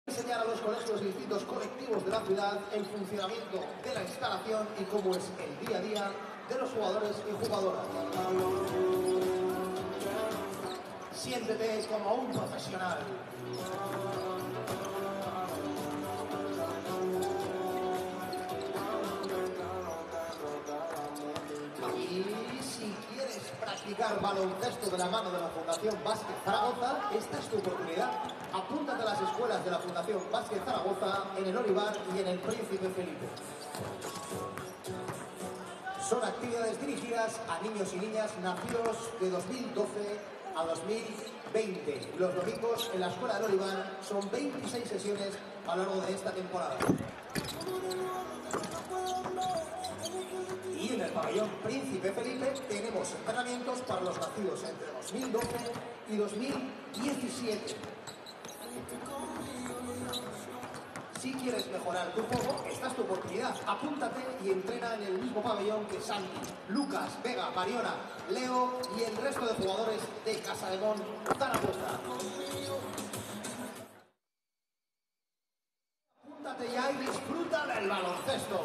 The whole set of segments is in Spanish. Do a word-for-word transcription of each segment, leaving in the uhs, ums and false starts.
Enseñar a los colegios y distintos colectivos de la ciudad el funcionamiento de la instalación y cómo es el día a día de los jugadores y jugadoras. Siéntete como un profesional. Y si quieres practicar baloncesto de la mano de la Fundación Básquet Zaragoza, esta es tu oportunidad. Apúntate a las escuelas de la Fundación Básquet Zaragoza en el Olivar y en el Príncipe Felipe. Son actividades dirigidas a niños y niñas nacidos de dos mil doce a dos mil veinte. Los domingos en la Escuela del Olivar son veintiséis sesiones a lo largo de esta temporada. Y en el pabellón Príncipe Felipe tenemos entrenamientos para los nacidos entre dos mil doce y dos mil diecisiete. Si quieres mejorar tu juego, esta es tu oportunidad. Apúntate y entrena en el mismo pabellón que Santi, Lucas, Vega, Mariona, Leo y el resto de jugadores de Casademón Zaragoza. Apúntate ya y disfruta del baloncesto.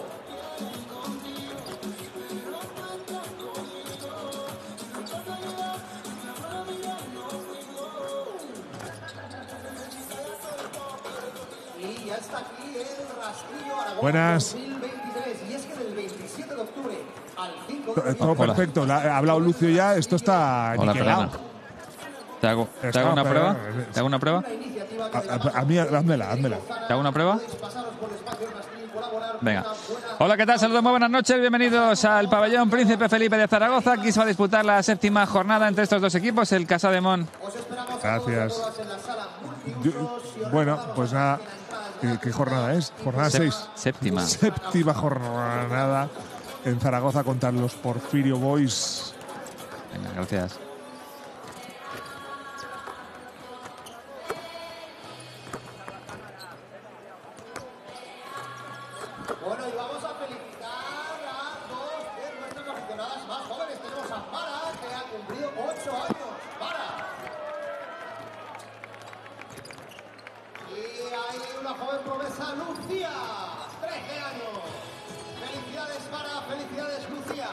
Y ya está aquí el Rastrillo Aragón Buenas. dos mil veintitrés. Y es que del veintisiete de octubre al cinco Todo, de todo noviembre. perfecto. La- ha hablado Lucio ya. Esto está Hola, niquelado. perdona. ¿Te hago, ¿te Está, hago una pero- prueba? ¿Te hago una prueba? Una iniciativa que A, de la a- mano a mí, házmela, házmela. ¿Te hago una prueba? podéis pasaros por el espacio Rastrillo y colaborar con Venga. una buena- Hola, ¿qué tal? Saludos, muy buenas noches. Bienvenidos al pabellón Príncipe Felipe de Zaragoza. Aquí se va a disputar la séptima jornada entre estos dos equipos, el Casademont. Os esperamos a Gracias. todos y a todas en la sala Yo- multiusos y os bueno, recordamos pues a nada. todos que la entrada es ¿Qué, gratis qué jornada es? Jornada Sep- seis. Séptima. Séptima jornada en Zaragoza contra los Porfirio Boys. Venga, gracias. Bueno, y vamos a felicitar a dos de nuestras aficionadas más jóvenes. Tenemos a Mara, que ha cumplido ocho años. Mara. Y hay una joven promesa, Lucía, trece años. Felicidades, Mara, felicidades, Lucía.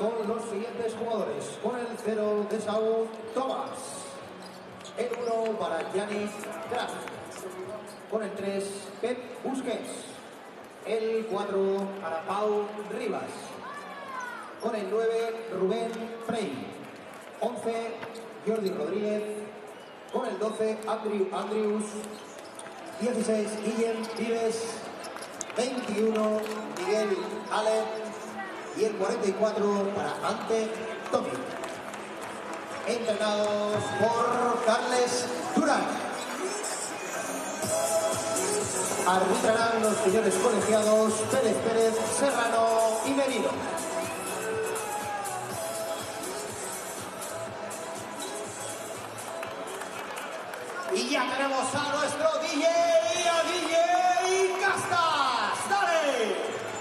con los siguientes jugadores. Con el cero de Saúl Tomás. El uno para Giannis Graf. Con el tres, Pep Busquets. El cuatro para Pau Rivas. Con el nueve, Rubén Frey. once, Jordi Rodríguez. Con el doce, Andrew Andrews. dieciséis, Guillem Vives. veintiuno, Miguel Allen. Y el cuarenta y cuatro para Ante Tomi. Entrenados por Carles Durán. Arbitrarán los señores colegiados Pérez Pérez, Serrano y Merino. Y ya tenemos a nuestro D J, a D J Castas. ¡Dale!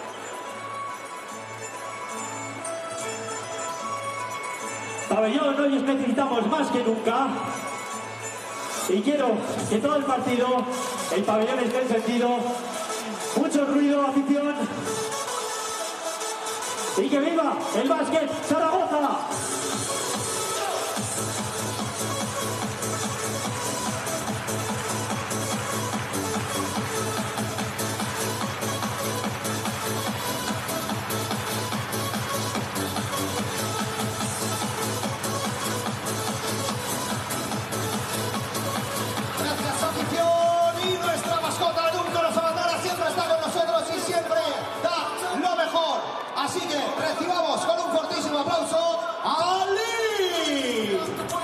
Pabellón, hoy os necesitamos más que nunca. Y quiero que todo el partido, el pabellón esté encendido. Mucho ruido, afición. Y que viva el básquet Zaragoza. Así que recibamos con un fortísimo aplauso a Lee.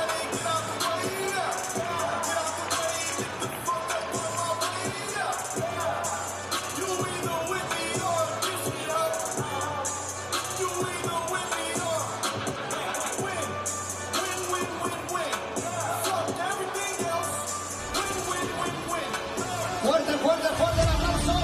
Fuerte, fuerte, fuerte el aplauso.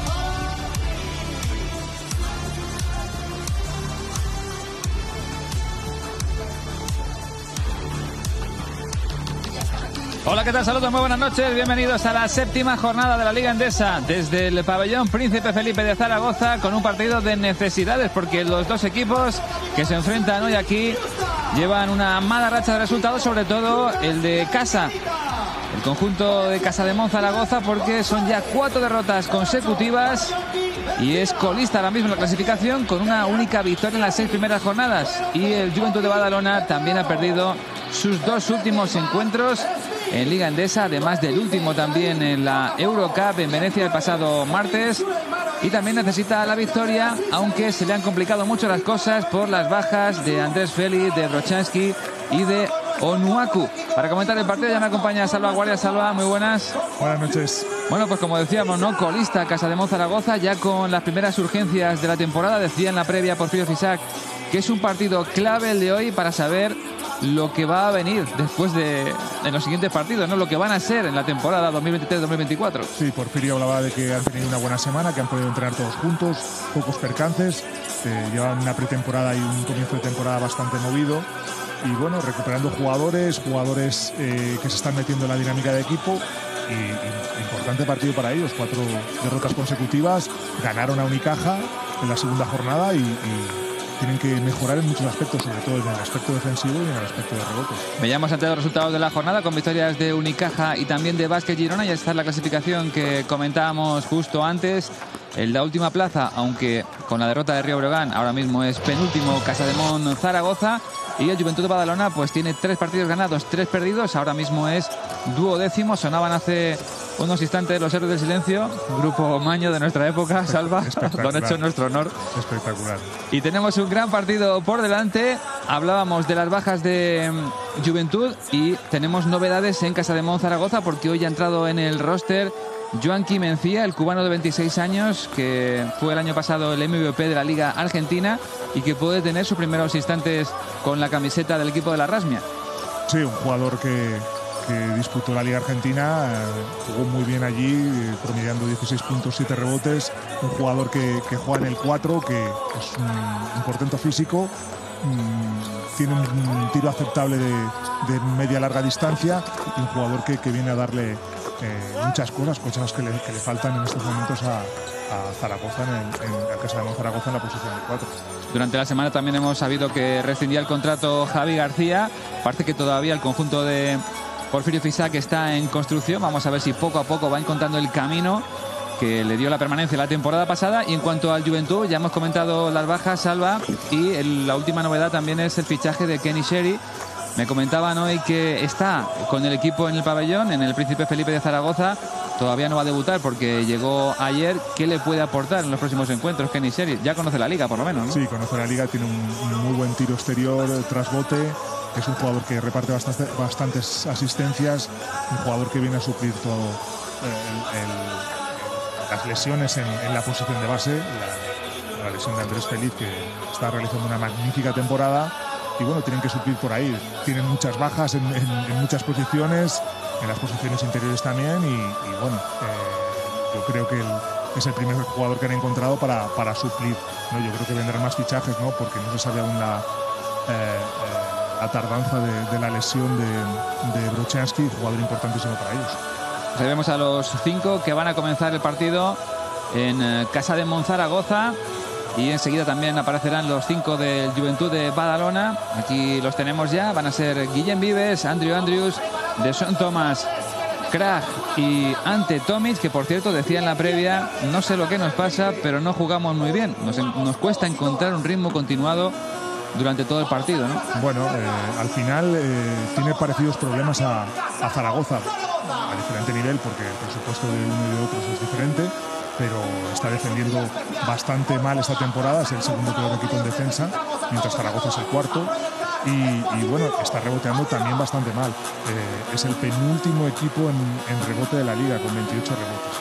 Hola, ¿qué tal? Saludos, muy buenas noches. Bienvenidos a la séptima jornada de la Liga Endesa desde el pabellón Príncipe Felipe de Zaragoza, con un partido de necesidades porque los dos equipos que se enfrentan hoy aquí llevan una mala racha de resultados, sobre todo el de casa, el conjunto de Casademón Zaragoza, porque son ya cuatro derrotas consecutivas y es colista ahora mismo en la clasificación con una única victoria en las seis primeras jornadas. Y el Juventud de Badalona también ha perdido sus dos últimos encuentros en Liga Endesa, además del último también en la Eurocup en Venecia el pasado martes, y también necesita la victoria, aunque se le han complicado mucho las cosas por las bajas de Andrés Félix, de Brochanski y de Onuaku. Para comentar el partido ya me acompaña Salva Guardia. Salva, muy buenas. Buenas noches. Bueno, pues como decíamos, ¿no? Colista Casademón Zaragoza, ya con las primeras urgencias de la temporada. Decía en la previa Porfirio Fisac que es un partido clave el de hoy para saber lo que va a venir después de en los siguientes partidos, ¿no? Lo que van a ser en la temporada dos mil veintitrés dos mil veinticuatro. Sí, Porfirio hablaba de que han tenido una buena semana, que han podido entrenar todos juntos, pocos percances, eh, llevan una pretemporada y un comienzo de temporada bastante movido. Y bueno, recuperando jugadores, jugadores eh, que se están metiendo en la dinámica de equipo. Y, y importante partido para ellos, cuatro derrotas consecutivas, ganaron a Unicaja en la segunda jornada y, y tienen que mejorar en muchos aspectos, sobre todo en el aspecto defensivo y en el aspecto de rebotes. Veíamos antes los resultados de la jornada con victorias de Unicaja y también de Vázquez Girona. Ya está la clasificación que comentábamos justo antes. En la última plaza, aunque con la derrota de Río Breogán, ahora mismo es penúltimo Casademón Zaragoza. Y el Juventud de Badalona pues tiene tres partidos ganados, tres perdidos. Ahora mismo es duodécimo. Sonaban hace unos instantes los héroes del silencio, grupo maño de nuestra época. Salva, lo han hecho en nuestro honor. Espectacular. Y tenemos un gran partido por delante. Hablábamos de las bajas de Juventud y tenemos novedades en Casademón Zaragoza, porque hoy ha entrado en el roster Joanqui Mencía, el cubano de veintiséis años, que fue el año pasado el M V P de la Liga Argentina y que puede tener sus primeros instantes con la camiseta del equipo de la Rasmia. Sí, un jugador que, que disputó la Liga Argentina, eh, jugó muy bien allí, eh, promediando dieciséis puntos, siete rebotes. Un jugador que, que juega en el cuatro, que es un, un portento físico, mmm, tiene un, un tiro aceptable de, de media larga distancia, y un jugador que, que viene a darle Eh, muchas cosas, cosas que le, que le faltan en estos momentos a, a Zaragoza, en, en, en Casademón Zaragoza, en la posición de cuatro. Durante la semana también hemos sabido que rescindía el contrato Javi García. Parece que todavía el conjunto de Porfirio Fisac está en construcción. Vamos a ver si poco a poco va encontrando el camino que le dio la permanencia la temporada pasada. Y en cuanto al Juventud, ya hemos comentado las bajas, Salva, y el, la última novedad también es el fichaje de Kenny Sherry. Me comentaban hoy que está con el equipo en el pabellón, en el Príncipe Felipe de Zaragoza. Todavía no va a debutar porque llegó ayer. ¿Qué le puede aportar en los próximos encuentros Kenny Sherry? Ya conoce la liga, por lo menos, ¿no? Sí, conoce la liga, tiene un, un muy buen tiro exterior tras bote. Es un jugador que reparte bastante, bastantes asistencias, un jugador que viene a suplir todo el, el, las lesiones en, en la posición de base, la, la lesión de Andrés Feliz, que está realizando una magnífica temporada. Y bueno, tienen que suplir por ahí. Tienen muchas bajas en, en, en muchas posiciones, en las posiciones interiores también. Y, y bueno, eh, yo creo que el, es el primer jugador que han encontrado para, para suplir, ¿no? Yo creo que vendrán más fichajes, ¿no? Porque no se sabe aún la, eh, eh, la tardanza de, de la lesión de, de Brochanski, jugador importantísimo para ellos. Pues vemos a los cinco que van a comenzar el partido en eh, Casa de Monzaragoza. Y enseguida también aparecerán los cinco del Juventud de Badalona. Aquí los tenemos ya. Van a ser Guillem Vives, Andrew Andrews, Deson Thomas, Krag y Ante Tomic, que por cierto decía en la previa, no sé lo que nos pasa, pero no jugamos muy bien. Nos, nos cuesta encontrar un ritmo continuado durante todo el partido, ¿no? Bueno, eh, al final eh, tiene parecidos problemas a, a Zaragoza, a diferente nivel, porque el presupuesto de uno y de otros es diferente, pero está defendiendo bastante mal esta temporada. Es el segundo peor equipo en defensa, mientras Zaragoza es el cuarto. Y, y bueno, está reboteando también bastante mal. Eh, es el penúltimo equipo en, en rebote de la liga, con veintiocho rebotes,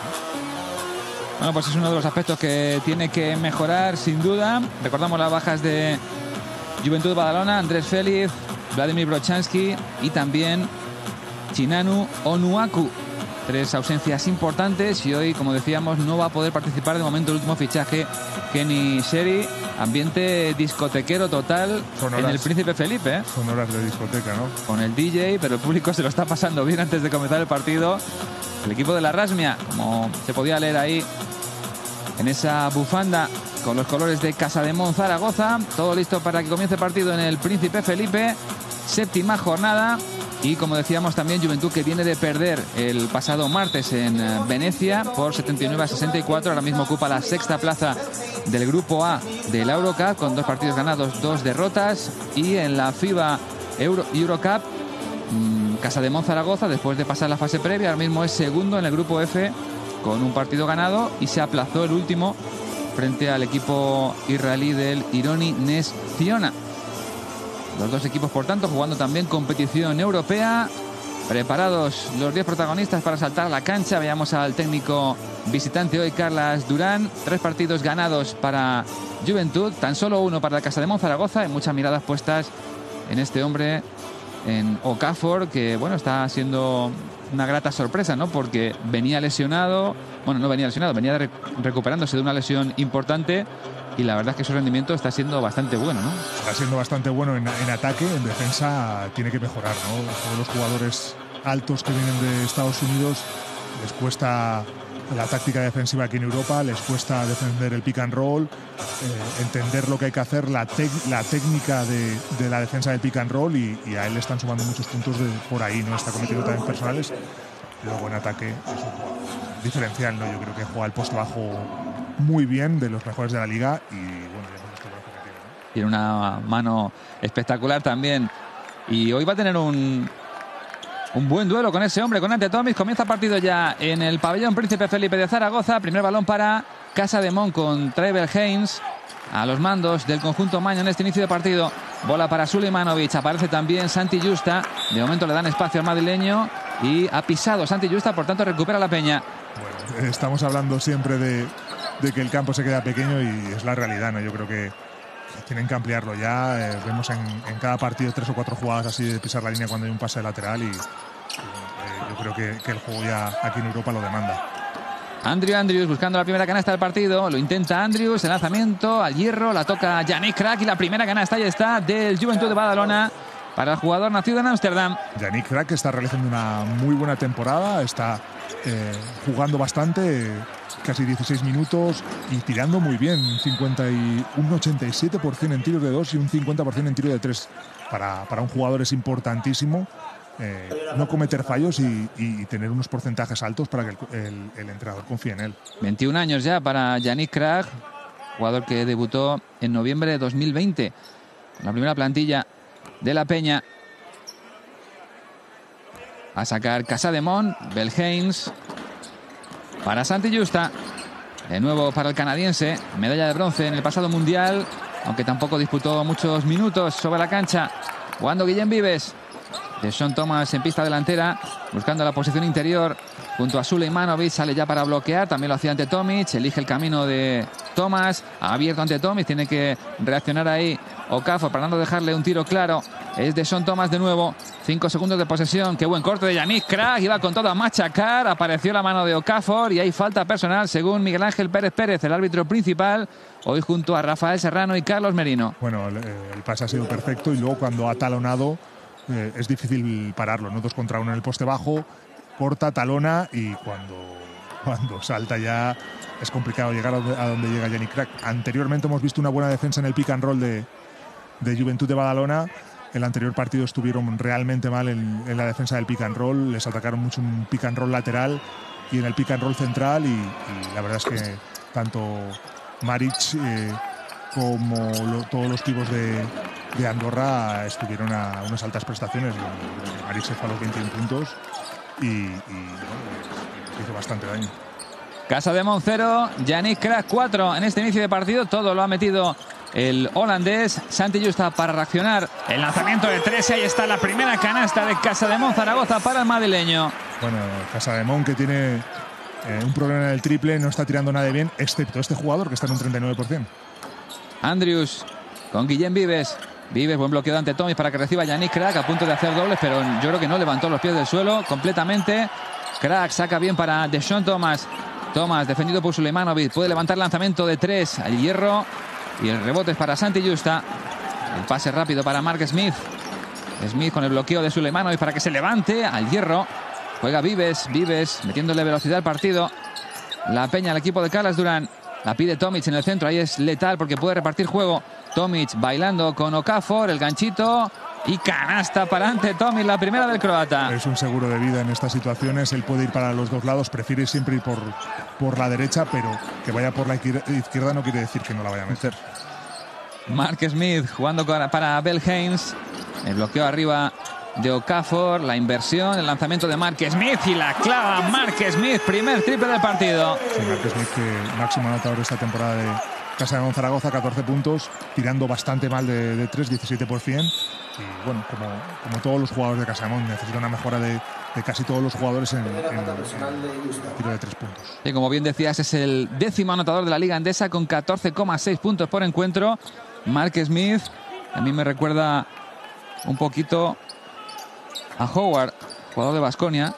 ¿no? Bueno, pues es uno de los aspectos que tiene que mejorar, sin duda. Recordamos las bajas de Juventud Badalona: Andrés Félix, Vladimir Brochanski y también Chinanu Onuaku. Tres ausencias importantes y hoy, como decíamos, no va a poder participar de momento el último fichaje, Kenny Sherry. Ambiente discotequero total en el Príncipe Felipe, ¿eh? Son horas de discoteca, ¿no? Con el D J, pero el público se lo está pasando bien antes de comenzar el partido. El equipo de la Rasmia, como se podía leer ahí en esa bufanda con los colores de Casademón Zaragoza. Todo listo para que comience el partido en el Príncipe Felipe. Séptima jornada. Y como decíamos también, Juventud, que viene de perder el pasado martes en Venecia por setenta y nueve a sesenta y cuatro. Ahora mismo ocupa la sexta plaza del grupo A de la Eurocup, con dos partidos ganados, dos derrotas. Y en la FIBA Euro, Eurocup, mmm, Casademón Zaragoza, después de pasar la fase previa, ahora mismo es segundo en el grupo F con un partido ganado, y se aplazó el último frente al equipo israelí del Ironi Ness Ziona. Los dos equipos, por tanto, jugando también competición europea. Preparados los diez protagonistas para saltar a la cancha. Veamos al técnico visitante hoy, Carlas Durán. Tres partidos ganados para Juventud, tan solo uno para la Casademón Zaragoza. Y muchas miradas puestas en este hombre, en Okafor, que bueno, está siendo una grata sorpresa, ¿no? Porque venía lesionado, bueno, no venía lesionado, venía rec recuperándose de una lesión importante. Y la verdad es que su rendimiento está siendo bastante bueno, ¿no? Está siendo bastante bueno en, en ataque. En defensa tiene que mejorar, ¿no? Todos los jugadores altos que vienen de Estados Unidos les cuesta la táctica defensiva aquí en Europa, les cuesta defender el pick and roll, eh, entender lo que hay que hacer, la, la técnica de, de la defensa del pick and roll, y, y a él le están sumando muchos puntos de, por ahí, ¿no? Está cometiendo también personales. Luego en ataque es un diferencial, ¿no? Yo creo que juega el poste bajo muy bien, de los mejores de la liga, y bueno, ya hemos visto lo que tiene, ¿no? Tiene una mano espectacular también, y hoy va a tener un un buen duelo con ese hombre, con Ante Tomic. Comienza el partido ya en el pabellón Príncipe Felipe de Zaragoza. Primer balón para Casademón con Trevor Haynes a los mandos del conjunto maño en este inicio de partido. Bola para Sulimanovic, aparece también Santi Justa. De momento le dan espacio al madrileño y ha pisado Santi Justa, por tanto recupera la Peña. Bueno, estamos hablando siempre de, de que el campo se queda pequeño, y es la realidad, ¿no? Yo creo que tienen que ampliarlo ya. Eh, vemos en, en cada partido tres o cuatro jugadas así de pisar la línea cuando hay un pase lateral, y, y bueno, eh, yo creo que, que el juego ya aquí en Europa lo demanda. Andrew Andrews buscando la primera canasta del partido. Lo intenta Andrews, el lanzamiento al hierro, la toca Yannick Krag, y la primera canasta ya está del Juventud de Badalona. para el jugador nacido en Ámsterdam. Yannick Crack está realizando una muy buena temporada, está eh, jugando bastante, casi dieciséis minutos y tirando muy bien, cincuenta y un ochenta y siete por ciento en tiros de dos y un cincuenta por ciento en tiro de tres. Para, para un jugador es importantísimo eh, no cometer fallos y, y tener unos porcentajes altos para que el, el, el entrenador confíe en él. veintiún años ya para Yannick Crack, jugador que debutó en noviembre de dos mil veinte con la primera plantilla de la Peña. A sacar Casademont, Belheims para Santi Justa. De nuevo para el canadiense, medalla de bronce en el pasado mundial, aunque tampoco disputó muchos minutos sobre la cancha. Jugando Guillem Vives. Deshaun Thomas en pista delantera, buscando la posición interior junto a Sulejmanovic, sale ya para bloquear, también lo hacía ante Tomic, elige el camino de Thomas, abierto ante Tomic, tiene que reaccionar ahí Okafor para no dejarle un tiro claro. Es Deshaun Thomas de nuevo, cinco segundos de posesión, qué buen corte de Yannick Crack, iba con todo a machacar, apareció la mano de Okafor y hay falta personal según Miguel Ángel Pérez Pérez, el árbitro principal, hoy junto a Rafael Serrano y Carlos Merino. Bueno, el, el pase ha sido perfecto y luego cuando ha talonado eh, es difícil pararlo, ¿no? Dos contra uno en el poste bajo, corta, talona y cuando, cuando salta ya es complicado llegar a donde, a donde llega Yannick Crack. Anteriormente hemos visto una buena defensa en el pick and roll de, de Juventud de Badalona. El anterior partido estuvieron realmente mal en, en la defensa del pick and roll, les atacaron mucho un pick and roll lateral y en el pick and roll central y, y la verdad es que tanto Maric eh, como lo, todos los pibos de, de Andorra estuvieron a unas altas prestaciones. Maric se fue a los veintiún puntos y, y bueno, hizo bastante daño. Casademont cero, Yannick Crack cuatro en este inicio de partido, todo lo ha metido el holandés. Santi Justa para reaccionar, el lanzamiento de tres, ahí está la primera canasta de Casademont Zaragoza para el madrileño. Bueno, Casademont que tiene eh, un problema en el triple, no está tirando nada de bien, excepto este jugador que está en un treinta y nueve por ciento. Andrews con Guillem Vives. Vives, buen bloqueo ante Tomic para que reciba Yannick Crack, a punto de hacer dobles, pero yo creo que no levantó los pies del suelo completamente. Crack saca bien para Deshaun Thomas. Thomas defendido por Sulejmanovic, puede levantar lanzamiento de tres al hierro y el rebote es para Santi Justa. El pase rápido para Mark Smith. Smith con el bloqueo de Sulejmanovic para que se levante al hierro. Juega Vives, Vives metiéndole velocidad al partido. La Peña, el equipo de Carlos Durán. La pide Tomic en el centro, ahí es letal porque puede repartir juego. Tomic bailando con Okafor, el ganchito y canasta para ante Tomic, la primera del croata. Es un seguro de vida en estas situaciones, él puede ir para los dos lados, prefiere siempre ir por, por la derecha, pero que vaya por la izquierda no quiere decir que no la vaya a meter. Mark Smith jugando para Belheims, el bloqueo arriba de Okafor, la inversión, el lanzamiento de Mark Smith y la clava Mark Smith, primer triple del partido. Sí, Mark Smith, que máximo anotador esta temporada de Casademont Zaragoza, catorce puntos, tirando bastante mal de, de tres, diecisiete por ciento. Y bueno, como, como todos los jugadores de Casademont, necesita una mejora de, de casi todos los jugadores en, en, en el tiro de tres puntos. Y como bien decías, es el décimo anotador de la Liga Endesa con catorce coma seis puntos por encuentro. Mark Smith, a mí me recuerda un poquito a Howard, jugador de Baskonia.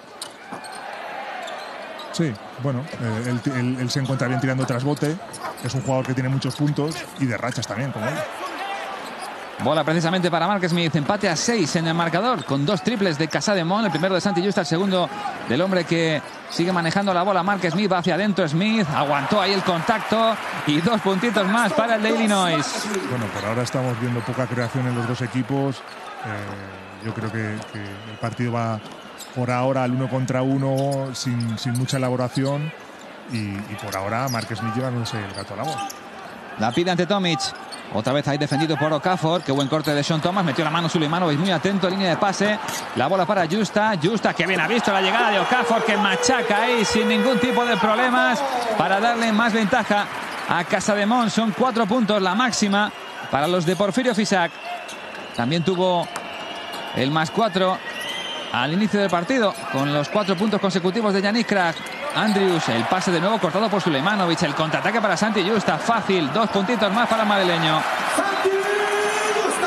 Sí, bueno, eh, él, él, él se encuentra bien tirando tras bote. Es un jugador que tiene muchos puntos y de rachas también, como él. Bola precisamente para Mark Smith, empate a seis en el marcador con dos triples de Casademont, el primero de Santi Justa, el segundo del hombre que sigue manejando la bola. Mark Smith va hacia adentro, Smith aguantó ahí el contacto y dos puntitos más para el de Illinois. Bueno, por ahora estamos viendo poca creación en los dos equipos. Eh, yo creo que, que el partido va por ahora al uno contra uno sin, sin mucha elaboración y, y por ahora Mark Smith llevándose el gato al agua. La pide ante Tomic. Otra vez ahí defendido por Okafor. Qué buen corte de Deshaun Thomas. Metió la mano Sulejmanovic muy atento. Línea de pase. La bola para Justa. Justa que bien ha visto la llegada de Okafor, que machaca ahí sin ningún tipo de problemas para darle más ventaja a Casademont. Son cuatro puntos la máxima para los de Porfirio Fisac. También tuvo el más cuatro al inicio del partido con los cuatro puntos consecutivos de Yannick Crack. Andrews, el pase de nuevo cortado por Sulejmanovic, el contraataque para Santi Justa, fácil, dos puntitos más para el madrileño. Santi Justa,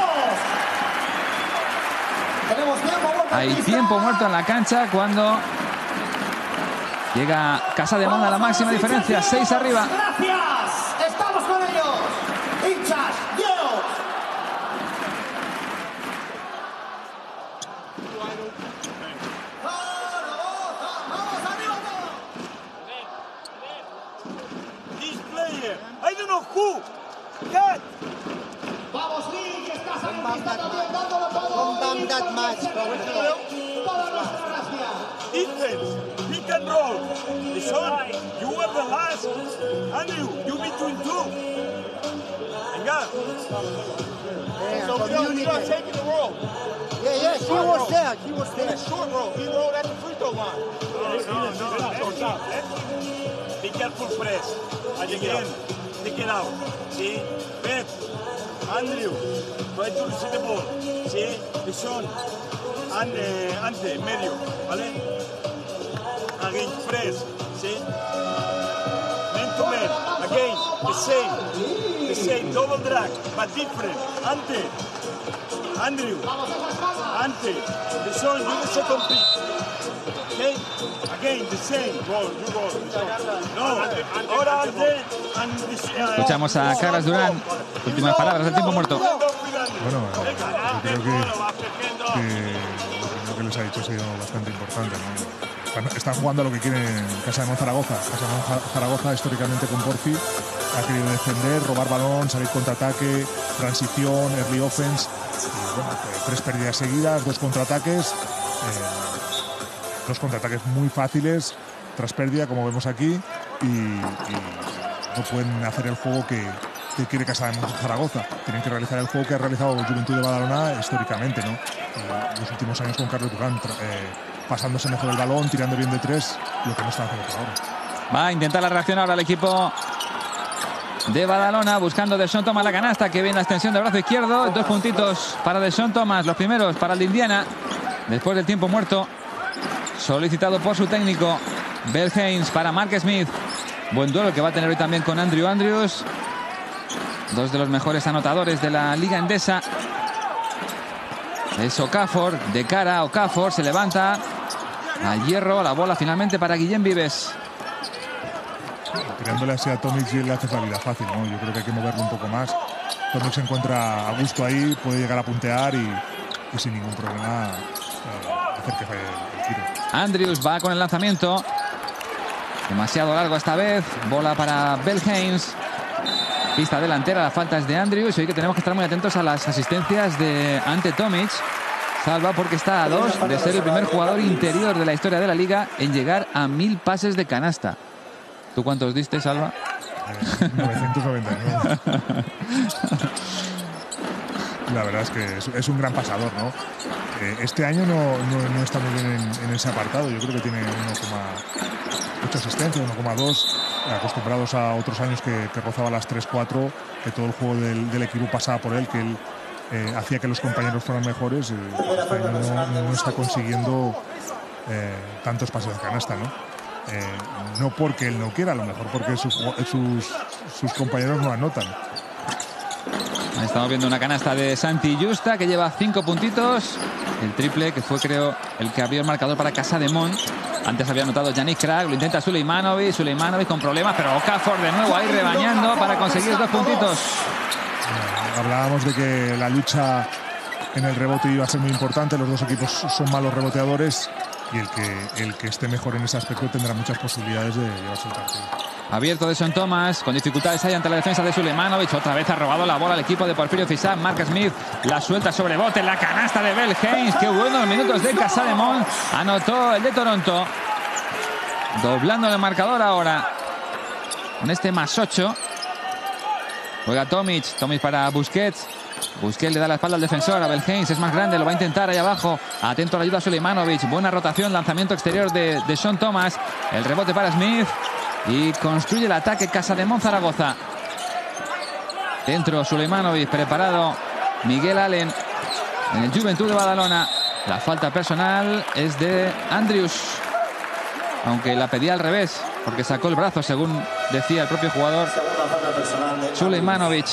dos. Hay tiempo muerto en la cancha cuando llega Casademont a la máxima diferencia, seis arriba. Gracias, estamos con ellos. Hinchas, Don't that much. Defense, pick and roll. Son, you were the last. Andrew, you between two. Venga. Yeah, So we're not taking the roll. yeah, yeah, he was there. He was there. Short roll. He rolled at the free throw line. No, no, no. Be careful, press. And again, take it out. See? Beth, Andrew, try to receive the ball. See? The Sean. And uh, Ante, medio. ¿Vale? Again, press. See? Man to man. Again, the same. The same. Double drag, but different. Ante. Andrew. Ante. The Sean, you the second pick. Okay? Again, the same. Roll, you roll. No. Ahora Ante. And this, uh, Escuchamos a Carlos Durán. Últimas palabras del tiempo muerto. Bueno, yo creo que, que lo que les ha dicho ha sido bastante importante, ¿no? Están, están jugando a lo que quieren Casa de Mon Zaragoza. Casa de Mon Zaragoza, históricamente con Porfi, ha querido defender, robar balón, salir contraataque, transición, early offense. Y, bueno, tres pérdidas seguidas, dos contraataques, eh, dos contraataques muy fáciles tras pérdida, como vemos aquí, y, y no pueden hacer el juego que, que quiere Casa de Mon Zaragoza. Tienen que realizar el juego que ha realizado Juventud de Badalona históricamente, ¿no? Eh, los últimos años con Carlos Durán, eh, pasándose mejor el balón, tirando bien de tres, lo que no están haciendo por ahora. Va a intentar la reacción ahora el equipo de Badalona, buscando Deshaun Thomas la canasta, que viene la extensión del brazo izquierdo. Dos puntitos para Deshaun Thomas, los primeros para el de Indiana, después del tiempo muerto solicitado por su técnico Bell Haynes para Mark Smith. Buen duelo que va a tener hoy también con Andrew Andrews, dos de los mejores anotadores de la Liga Endesa. Es Okafor, de cara, Okafor se levanta al hierro, la bola finalmente para Guillem Vives. Tirándole así a Tomic y le hace la vida fácil, ¿no? Yo creo que hay que moverlo un poco más. Tomic se encuentra a gusto ahí, puede llegar a puntear y, y sin ningún problema eh, hacer que falle el, el tiro. Andrews va con el lanzamiento, demasiado largo esta vez, bola para Bell Haynes. Pista delantera, la falta es de Andrews. Hoy que tenemos que estar muy atentos a las asistencias de Ante Tomic. Salva porque está a dos de ser el primer jugador interior de la historia de la liga en llegar a mil pases de canasta. ¿Tú cuántos diste, Salva? Eh, novecientos noventa y nueve. La verdad es que es, es un gran pasador, ¿no? Eh, este año no, no, no está muy bien en, en ese apartado. Yo creo que tiene uno coma ocho asistencias, uno coma dos. Acostumbrados a otros años que, que rozaba las tres cuatro, que todo el juego del, del equipo pasaba por él, que él eh, hacía que los compañeros fueran mejores. Eh, este año no, no está consiguiendo eh, tantos pases de canasta, ¿no? Eh, no porque él no quiera, a lo mejor porque sus, sus, sus compañeros no anotan. Estamos viendo una canasta de Santi Justa, que lleva cinco puntitos. El triple, que fue, creo, el que abrió el marcador para Casa de Mon. Antes había anotado Yannick Krag, lo intenta Suleimanovic, Suleimanovic con problemas, pero Okafor de nuevo ahí rebañando para conseguir dos puntitos. Eh, hablábamos de que la lucha en el rebote iba a ser muy importante. Los dos equipos son malos reboteadores y el que, el que esté mejor en ese aspecto tendrá muchas posibilidades de llevarse el partido. Abierto de Deshaun Thomas, con dificultades ahí ante la defensa de Suleimanovic. Otra vez ha robado la bola al equipo de Porfirio Fisac. Mark Smith la suelta sobre bote, la canasta de Bell Haynes. Qué buenos minutos de Casa de Mon. Anotó el de Toronto, doblando el marcador ahora con este más ocho. Juega Tomic, Tomic para Busquets. Busquets le da la espalda al defensor, a Bell Haynes, es más grande, lo va a intentar ahí abajo. Atento a la ayuda a Suleimanovic. Buena rotación, lanzamiento exterior de Deshaun Thomas. El rebote para Smith. Y construye el ataque Casa de Mon Zaragoza. Dentro Suleimanovic, preparado Miguel Allen en el Juventud de Badalona. La falta personal es de Andrews, aunque la pedía al revés, porque sacó el brazo, según decía el propio jugador Suleimanovic.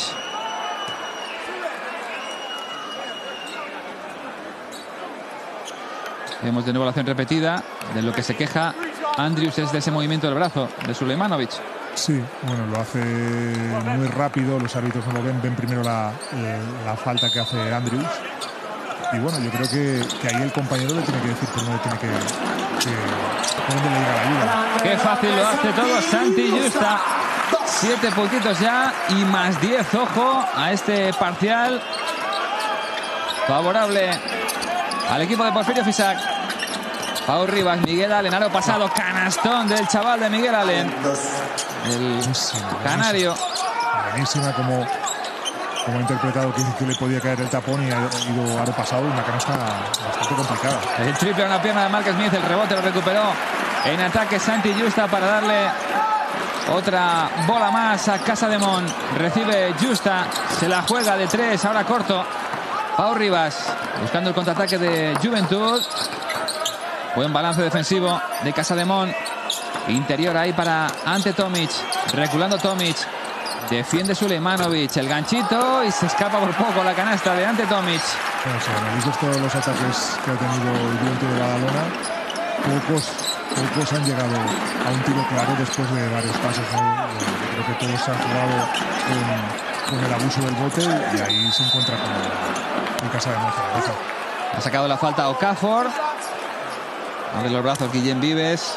Vemos de nuevo la acción repetida. De lo que se queja Andrews es de ese movimiento del brazo de Suleimanovic. Sí, bueno, lo hace muy rápido, los árbitros no lo ven, ven primero la, la falta que hace Andrews. Y bueno, yo creo que, que ahí el compañero le tiene que decir por dónde tiene que, que por dónde le llega la ayuda. Qué fácil lo hace todo Santi Justa. Siete puntitos ya y más diez, ojo a este parcial. favorable al equipo de Porfirio Fisac. Pau Rivas, Miguel Allen, aro pasado, canastón del chaval de Miguel Allen, el canario. Buenísima como, como ha interpretado que, que le podía caer el tapón y ha ido aro pasado, una canasta bastante complicada. El triple en la pierna de Mark Smith, el rebote lo recuperó en ataque Santi Justa para darle otra bola más a Casademont. Recibe Justa, se la juega de tres, ahora corto. Pau Rivas buscando el contraataque de Juventud. Buen balance defensivo de Casademont. Interior ahí para Ante Tomic. Reculando Tomic. Defiende Sulejmanovic. El ganchito y se escapa por poco la canasta de Ante Tomic. Bueno, si analizas todos los ataques que ha tenido el Juventud de Badalona, pocos, pocos han llegado a un tiro claro después de varios pasos, ¿no? Creo que todos se han jugado con, con el abuso del bote y ahí se encuentra con el Casademont Zaragoza. Ha sacado la falta Okafor. Abre los brazos Guillem Vives.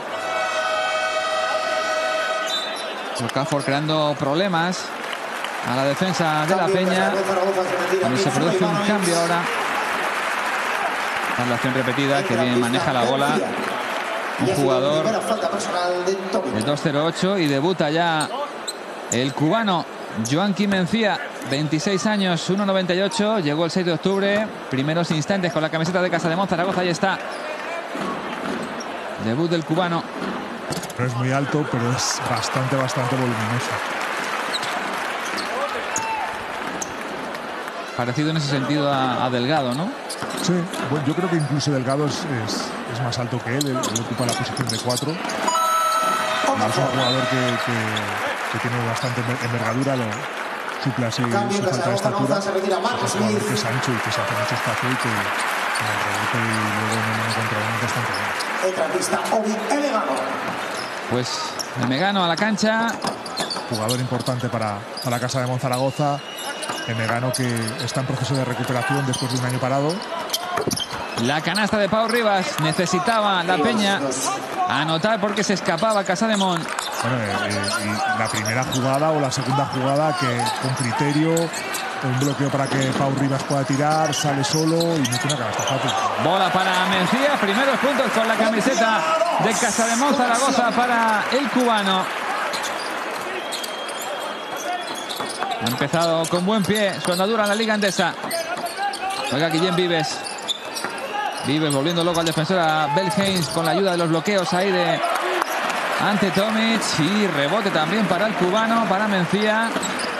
Okafor creando problemas a la defensa de la Peña. Cuando se produce un cambio ahora. La acción repetida, que bien maneja la bola. Un jugador de dos cero ocho y debuta ya el cubano Joanqui Mencía, veintiséis años, uno noventa y ocho. Llegó el seis de octubre. Primeros instantes con la camiseta de Casademont Zaragoza. Ahí está. Debut del cubano. No es muy alto, pero es bastante, bastante voluminoso. Parecido en ese sentido a, a Delgado, ¿no? Sí, bueno, yo creo que incluso Delgado es, es, es más alto que él. Él, él ocupa la posición de cuatro. Es un jugador que, que, que tiene bastante envergadura, lo suple así su falta de estatura. Es un jugador que es ancho y que se hace mucho espacio y que en el rebote y luego en el uno contra uno es bastante bien. Pues el Megano a la cancha. Jugador importante para, para Casademont Zaragoza. El Megano que está en proceso de recuperación después de un año parado. La canasta de Pau Rivas. Necesitaba la Peña anotar porque se escapaba Casademont. Bueno, eh, eh, y la primera jugada o la segunda jugada que con criterio, un bloqueo para que Pau Rivas pueda tirar, sale solo y mete una canasta fácil. Bola para Mencía, primeros puntos con la camiseta de Casademont Zaragoza para el cubano. Ha empezado con buen pie su andadura en la Liga Endesa. Juega Guillem Vives. Vives volviendo loco al defensor a Bell Haynes con la ayuda de los bloqueos ahí de Ante Tomic. Y rebote también para el cubano, para Mencía.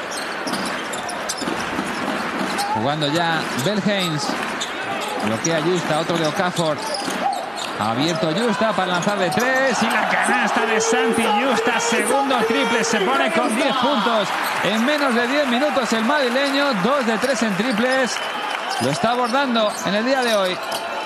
Jugando ya Bell Haynes. Bloquea Justa, otro de Okafor. Abierto Justa para lanzar de tres. Y la canasta de Santi Justa. Segundo triple. Se pone con diez puntos en menos de diez minutos el madrileño. dos de tres en triples. Lo está abordando en el día de hoy.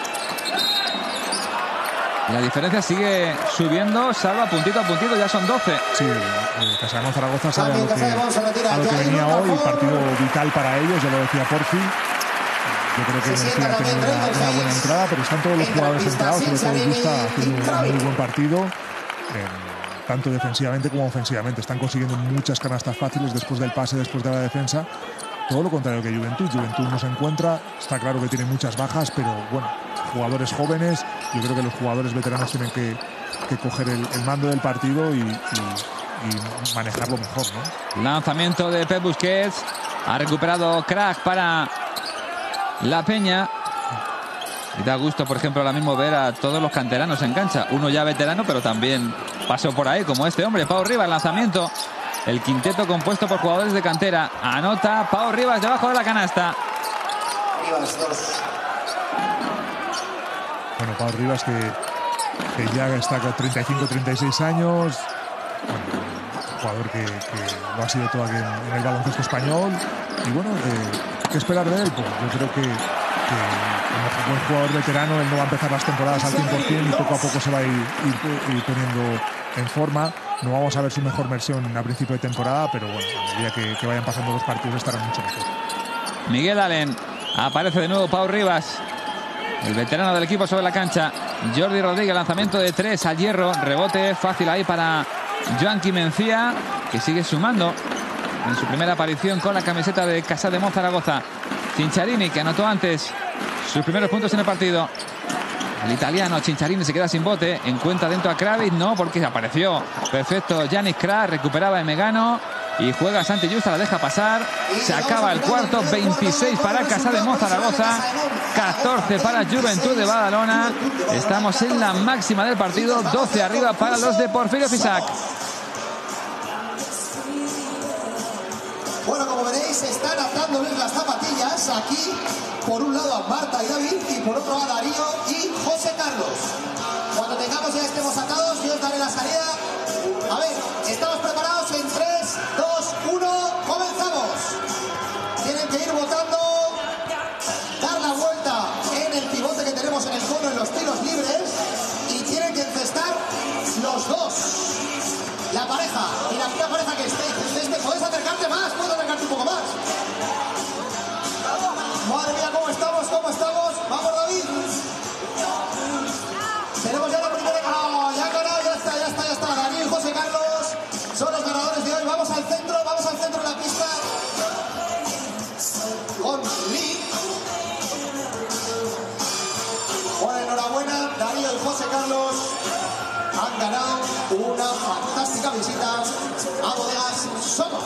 La diferencia sigue subiendo, salva puntito a puntito, ya son doce. Sí, eh, Casademont Zaragoza sabe a lo, que, a lo que venía hoy, partido vital para ellos, ya lo decía Porfi. Yo creo que Mencía ha tenido una, una buena entrada, pero están todos los jugadores entrados, sobre todo Justa haciendo un muy buen partido, eh, tanto defensivamente como ofensivamente. Están consiguiendo muchas canastas fáciles después del pase, después de la defensa. Todo lo contrario que Juventud. Juventud no se encuentra, está claro que tiene muchas bajas, pero bueno, jugadores jóvenes. Yo creo que los jugadores veteranos tienen que, que coger el, el mando del partido y, y, y manejarlo mejor, ¿no? Lanzamiento de Pep Busquets. Ha recuperado Crack para la Peña. Y da gusto, por ejemplo, ahora mismo ver a todos los canteranos en cancha. Uno ya veterano, pero también pasó por ahí, como este hombre, Pau Rivas. Lanzamiento. El quinteto compuesto por jugadores de cantera. Anota Pau Rivas debajo de la canasta. Rivas dos. Bueno, Pau Rivas que, que ya está con treinta y cinco treinta y seis años. Bueno, un jugador que, que lo ha sido todo aquí en, en el baloncesto español. Y bueno, eh, ¿qué esperar de él? Pues yo creo que, que como buen jugador veterano él no va a empezar las temporadas al cien por cien y poco a poco se va a ir, ir, ir poniendo en forma. No vamos a ver su mejor versión a principio de temporada, pero bueno, a medida que, que vayan pasando los partidos estará mucho mejor. Miguel Allen. Aparece de nuevo Pau Rivas, el veterano del equipo sobre la cancha. Jordi Rodríguez, lanzamiento de tres al hierro. Rebote fácil ahí para Joanqui Mencía, que sigue sumando en su primera aparición con la camiseta de Casademont Zaragoza. Cinciarini, que anotó antes sus primeros puntos en el partido. El italiano Cinciarini se queda sin bote. Encuentra dentro a Kravic. No, porque apareció perfecto Yannick Krah. Recuperaba a Megano. Y juega Santi Justa, la deja pasar. Se acaba el cuarto. veintiséis para Casademón Zaragoza. catorce para Juventud de Badalona. Estamos en la máxima del partido. doce arriba para los de Porfirio Fisac. Bueno, como veréis, están atándoles las zapatillas aquí. Por un lado a Marta y David y por otro a Darío y José Carlos. Cuando tengamos ya estemos atados, yo os daré la salida. A ver, estamos preparados en tres, dos, uno, comenzamos. Tienen que ir votando, dar la vuelta en el pivote que tenemos en el cono en los tiros libres y tienen que encestar los dos. La pareja, y la primera pareja que esté, esté, puedes acercarte más, puedes acercarte un poco más. Madre mía, ¿cómo estamos? ¿Cómo estamos? Vamos, David. Tenemos ya la primera. ¡Oh, ya ha ganado! Ya está, ya está, ya está. Daniel y José Carlos son los ganadores de hoy. Vamos al centro, vamos al centro de la pista. Con Lee. Bueno, enhorabuena. Darío y José Carlos han ganado una fantástica visita a Bodegas Somos.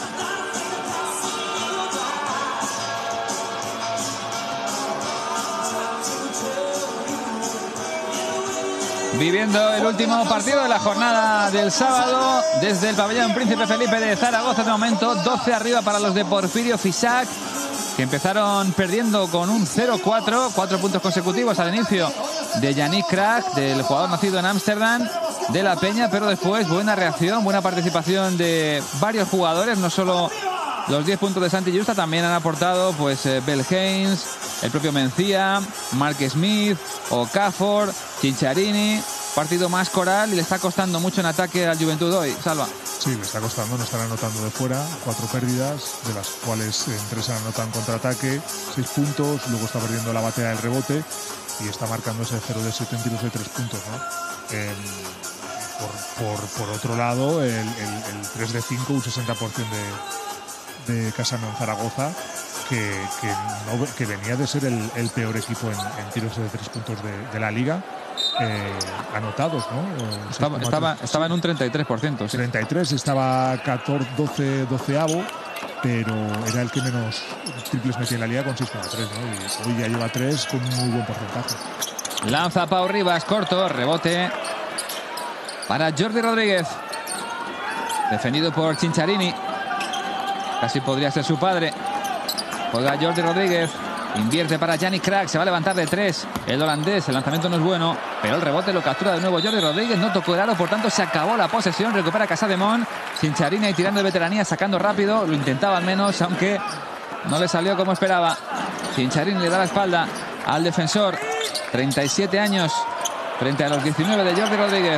Viviendo el último partido de la jornada del sábado desde el pabellón Príncipe Felipe de Zaragoza. De momento doce arriba para los de Porfirio Fisac, que empezaron perdiendo con un cero cuatro, cuatro puntos consecutivos al inicio de Yannick Krah, del jugador nacido en Ámsterdam, de La Peña, pero después buena reacción, buena participación de varios jugadores, no solo los diez puntos de Santi Justa, también han aportado pues eh, Bell Haynes, el propio Mencía, Mark Smith, Okafor, Cinciarini. Partido más coral y le está costando mucho en ataque al Juventud hoy, Salva. Sí, le está costando, no están anotando de fuera, cuatro pérdidas, de las cuales en tres se anotan contraataque, seis puntos, luego está perdiendo la batea del rebote y está marcando ese cero de siete en tiros de tres puntos, ¿no? Eh, por, por, por otro lado, el, el, el tres de cinco, un sesenta por ciento de, de Casademón Zaragoza, que, que, no, que venía de ser el, el peor equipo en, en tiros de tres puntos de, de la liga. Eh, anotados, ¿no? Estaba, estaba, estaba en un treinta y tres por ciento. Sí. treinta y tres, estaba catorce, doce, doceavo, pero era el que menos triples metía en la liga con seis coma tres, ¿no? Y hoy ya lleva tres con un muy buen porcentaje. Lanza Pau Rivas, corto, rebote para Jordi Rodríguez. Defendido por Cinciarini. Casi podría ser su padre. Juega Jordi Rodríguez. Invierte para Yannick Krah, se va a levantar de tres. El holandés, el lanzamiento no es bueno, pero el rebote lo captura de nuevo Jordi Rodríguez. No tocó el aro, por tanto se acabó la posesión. Recupera Casademón. Cinciarini y tirando de veteranía, sacando rápido. Lo intentaba al menos, aunque no le salió como esperaba. Cinciarini le da la espalda al defensor. treinta y siete años frente a los diecinueve de Jordi Rodríguez.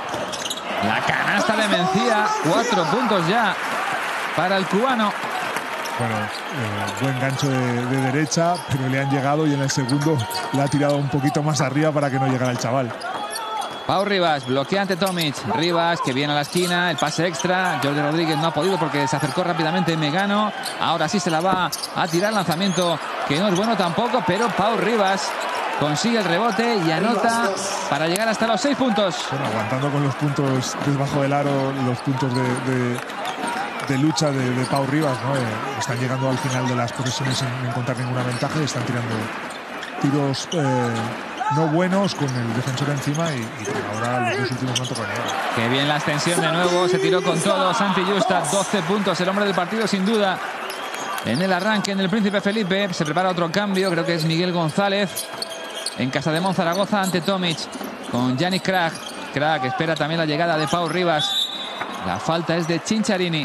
La canasta de Mencía. Cuatro puntos ya para el cubano. Bueno, eh, buen gancho de, de derecha, pero le han llegado y en el segundo le ha tirado un poquito más arriba para que no llegara el chaval. Pau Rivas, bloquea ante Tomic. Rivas, que viene a la esquina, el pase extra. Jordi Rodríguez no ha podido porque se acercó rápidamente Megano. Ahora sí se la va a tirar, lanzamiento que no es bueno tampoco, pero Pau Rivas consigue el rebote y anota para llegar hasta los seis puntos. Bueno, aguantando con los puntos debajo del aro, los puntos de... de... de lucha de, de Pau Rivas, ¿no? Eh, están llegando al final de las posesiones sin encontrar ninguna ventaja y están tirando tiros eh, no buenos con el defensor encima y, y ahora los dos últimos no tocan nada. Qué bien la extensión de nuevo, se tiró con todo Santi Justa, doce puntos, el hombre del partido sin duda. En el arranque en el Príncipe Felipe se prepara otro cambio, creo que es Miguel González en Casademón Zaragoza ante Tomic con Yannick Krah. Krah que espera también la llegada de Pau Rivas. La falta es de Cinciarini.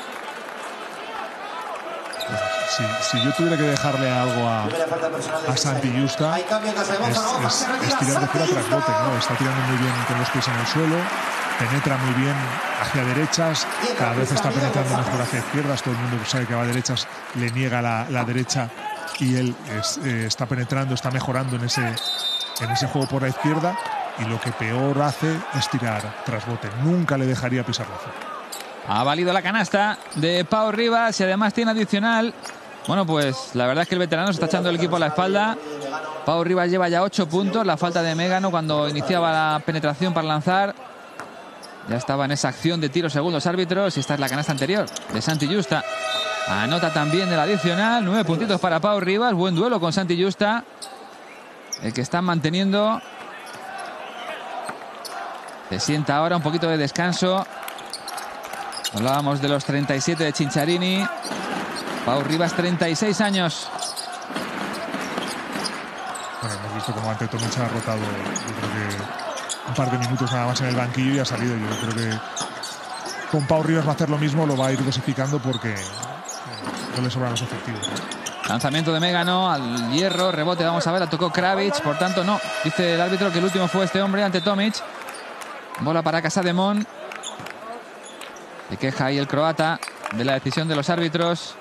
Si, si yo tuviera que dejarle algo a, a Santi Justa es, es, es tirar de fuera tras bote, ¿no? Está tirando muy bien con los pies en el suelo, penetra muy bien hacia derechas, cada vez está penetrando mejor hacia izquierdas. Todo el mundo sabe que va a derechas, le niega la, la derecha y él es, eh, está penetrando, está mejorando en ese, en ese juego por la izquierda, y lo que peor hace es tirar tras bote. Nunca le dejaría pisar la zona. Ha valido la canasta de Pau Rivas y además tiene adicional Bueno, pues la verdad es que el veterano se está echando el equipo a la espalda. Pau Rivas lleva ya ocho puntos. La falta de Mégano cuando iniciaba la penetración para lanzar. Ya estaba en esa acción de tiro según los árbitros. Y esta es la canasta anterior de Santi Justa. Anota también el adicional. Nueve puntitos para Pau Rivas. Buen duelo con Santi Justa. El que están manteniendo. Se sienta ahora un poquito de descanso. Hablábamos de los treinta y siete de Cinciarini. Pau Rivas, treinta y seis años. Bueno, hemos visto cómo ante Tomic ha rotado, yo creo que un par de minutos nada más en el banquillo y ha salido. Yo creo que con Pau Rivas va a hacer lo mismo, lo va a ir dosificando porque eh, no le sobran los efectivos, ¿no? Lanzamiento de Mégano al hierro, rebote, vamos a ver, la tocó Kravic, por tanto no. Dice el árbitro que el último fue este hombre ante Tomic. Bola para Casademón. Se queja ahí el croata de la decisión de los árbitros.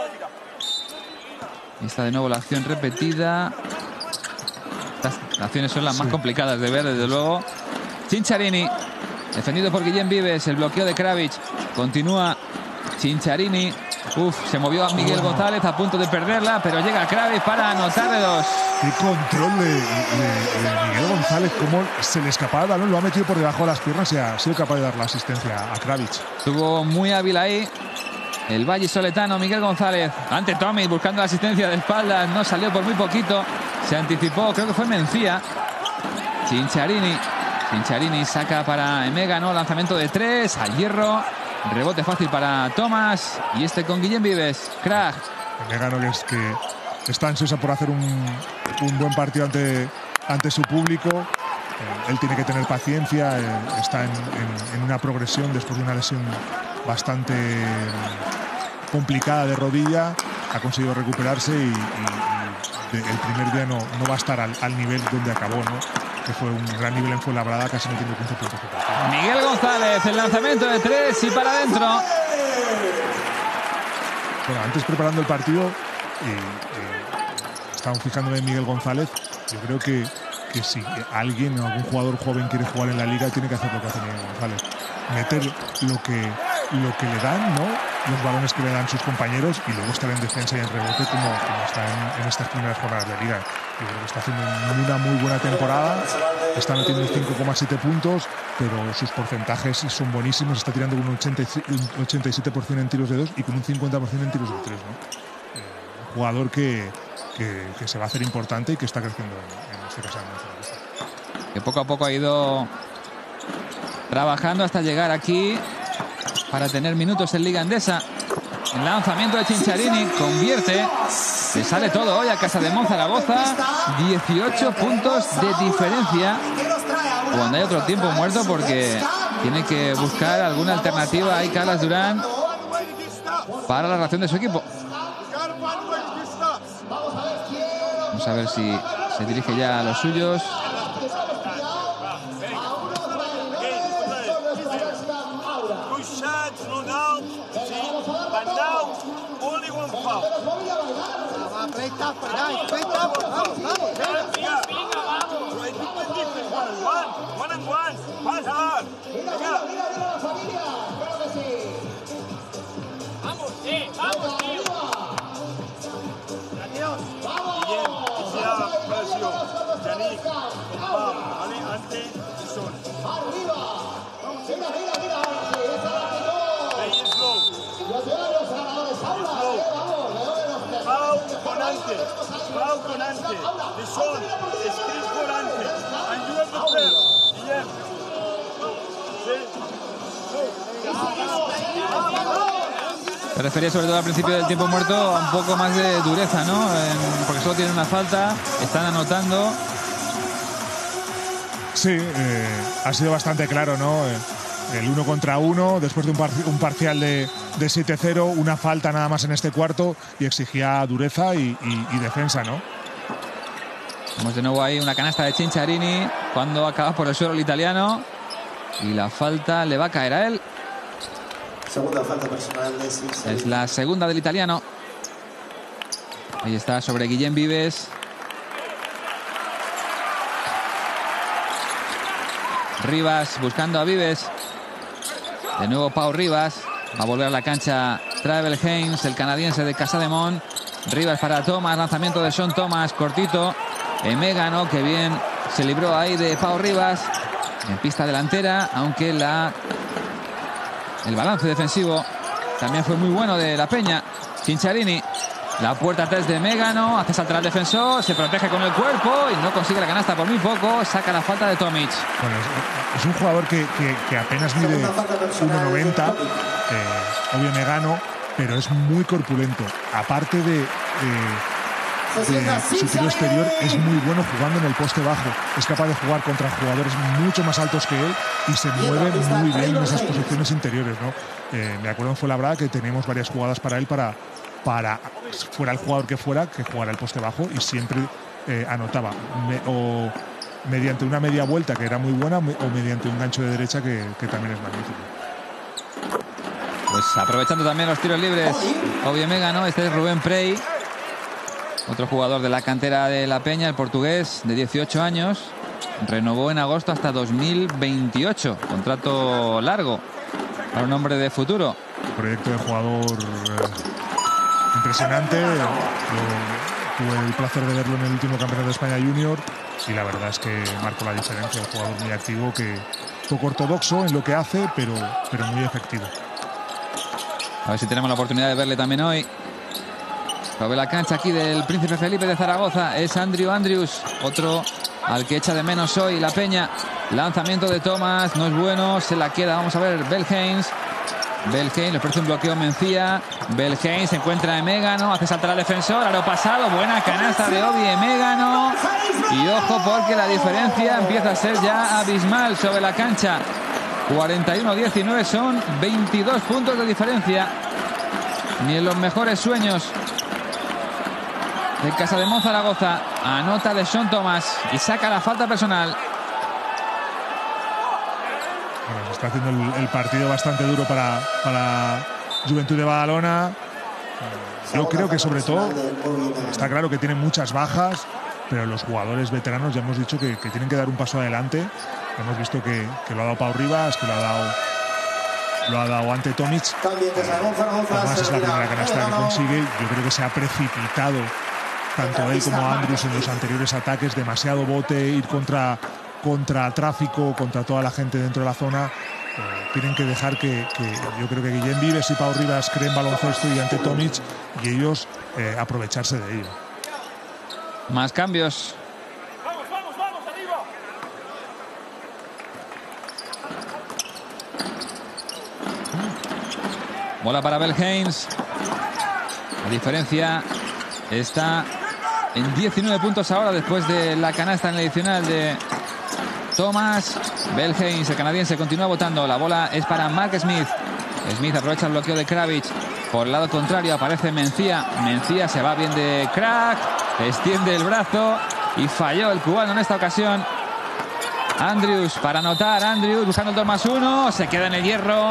Y está de nuevo la acción repetida. Estas acciones son las más complicadas de ver, desde luego. Cinciarini, defendido por Guillem Vives. El bloqueo de Kravic. Continúa Cinciarini. Uf, se movió a Miguel González a punto de perderla, pero llega Kravic para anotar de dos. Qué control de, de, de Miguel González, cómo se le escapaba el balón, lo ha metido por debajo de las piernas y ha sido capaz de dar la asistencia a Kravic. Estuvo muy hábil ahí el vallisoletano Miguel González ante Tomic buscando la asistencia de espaldas, no salió por muy poquito, se anticipó, creo que fue Mencía. Cinciarini, Cinciarini saca para Mégano, lanzamiento de tres al hierro, rebote fácil para Tomás y este con Guillem Vives. Krag. Mégano, que es que está ansiosa por hacer un, un buen partido ante, ante su público. Eh, él tiene que tener paciencia, eh, está en, en, en una progresión después de una lesión bastante complicada de rodilla, ha conseguido recuperarse y, y, y de, el primer día no, no va a estar al, al nivel donde acabó, ¿no? Que fue un gran nivel en Fuenlabrada, casi metiendo quince puntos. Miguel González, el lanzamiento de tres y para adentro. Bueno, antes preparando el partido, eh, eh, estaban fijándome en Miguel González. Yo creo que, que si alguien o algún jugador joven quiere jugar en la liga, tiene que hacer lo que hace Miguel González. Meter lo que, lo que le dan, ¿no? Los balones que le dan sus compañeros y luego estar en defensa y en rebote como, como está en, en estas primeras jornadas de liga. Yo creo que está haciendo una muy buena temporada, está metiendo cinco coma siete puntos, pero sus porcentajes son buenísimos, está tirando con un ochenta y siete por ciento en tiros de dos y con un cincuenta por ciento en tiros de tres, ¿no? Eh, un jugador que, que, que se va a hacer importante y que está creciendo en, en este caso. Que poco a poco ha ido trabajando hasta llegar aquí para tener minutos en Liga Endesa. El lanzamiento de Cinciarini convierte. Se sale todo hoy a Casademón Zaragoza. dieciocho puntos de diferencia cuando hay otro tiempo muerto, porque tiene que buscar alguna alternativa ahí Carlos Durán para la reacción de su equipo. Vamos a ver si se dirige ya a los suyos. Pau con ante, de son, escrits volante, ayuda a hacer, Guillem. Se refería sobre todo al principio del tiempo muerto a un poco más de dureza, ¿no? En, porque solo tienen una falta, están anotando. Sí, eh, ha sido bastante claro, ¿no? El uno contra uno, después de un, par un parcial de, de siete cero, una falta nada más en este cuarto y exigía dureza y, y, y defensa, ¿no? Vemos de nuevo ahí una canasta de Cinciarini cuando acaba por el suelo el italiano y la falta le va a caer a él. Segunda falta personal de Cinciarini. Es la segunda del italiano. Ahí está sobre Guillem Vives. Rivas buscando a Vives. De nuevo Pau Rivas. Va a volver a la cancha Travel Haynes, el canadiense de Casademón. Rivas para Thomas, lanzamiento de Sean Thomas, cortito. Emegano, que bien se libró ahí de Pau Rivas en pista delantera, aunque la el balance defensivo también fue muy bueno de la Peña. Cinciarini, la puerta tres de Megano, hace saltar al defensor, se protege con el cuerpo y no consigue la canasta por muy poco, saca la falta de Tomic. Bueno, es, es un jugador que, que, que apenas mide uno noventa, eh, obvio Megano, pero es muy corpulento. Aparte de, de, de su tiro exterior, es muy bueno jugando en el poste bajo. Es capaz de jugar contra jugadores mucho más altos que él y se mueve muy bien en esas posiciones interiores, ¿no? Eh, me acuerdo en Fuenlabrada que teníamos varias jugadas para él para, para fuera el jugador que fuera, que jugara el poste bajo y siempre eh, anotaba. Me, o mediante una media vuelta que era muy buena o mediante un gancho de derecha que, que también es magnífico. Pues aprovechando también los tiros libres, obvio Megano, este es Rubén Prey, otro jugador de la cantera de la Peña, el portugués de dieciocho años, renovó en agosto hasta dos mil veintiocho, contrato largo para un hombre de futuro. Proyecto de jugador eh, impresionante, Lo, tuve el placer de verlo en el último Campeonato de España Junior y la verdad es que marcó la diferencia, un jugador muy activo, que poco ortodoxo en lo que hace, pero, pero muy efectivo. A ver si tenemos la oportunidad de verle también hoy. Sobre la cancha aquí del Príncipe Felipe de Zaragoza es Andrew Andrews, otro al que echa de menos hoy la Peña. Lanzamiento de Thomas, no es bueno, se la queda, vamos a ver, Belhains. Belhains, le ofrece un bloqueo Mencía. Belhains se encuentra en Megano, hace saltar al defensor, aro pasado, buena canasta de Obi Megano. Y ojo porque la diferencia empieza a ser ya abismal sobre la cancha. cuarenta y uno a diecinueve, son veintidós puntos de diferencia. Ni en los mejores sueños de Casademón Zaragoza. Anota de Sean Thomas y saca la falta personal. Bueno, se está haciendo el, el partido bastante duro para, para Juventud de Badalona. Yo creo que sobre todo está claro que tienen muchas bajas, pero los jugadores veteranos ya hemos dicho que, que tienen que dar un paso adelante. Hemos visto que, que lo ha dado Pau Rivas, que lo ha dado lo ha dado ante Tomic. Además es la primera canasta que consigue. Yo creo que se ha precipitado tanto él como Andrews en los anteriores ataques, demasiado bote, ir contra, contra tráfico, contra toda la gente dentro de la zona. Eh, tienen que dejar que, que yo creo que Guillem Vives y Pau Rivas creen baloncesto y ante Tomic y ellos eh, aprovecharse de ello. Más cambios. Bola para Belhains. La diferencia está en diecinueve puntos ahora después de la canasta en el adicional de Thomas. Belhains, el canadiense, continúa votando. La bola es para Mark Smith. Smith aprovecha el bloqueo de Kravitz. Por el lado contrario aparece Mencía. Mencía se va bien de crack. Extiende el brazo y falló el cubano en esta ocasión. Andrews para anotar. Andrews buscando el dos más uno. Se queda en el hierro.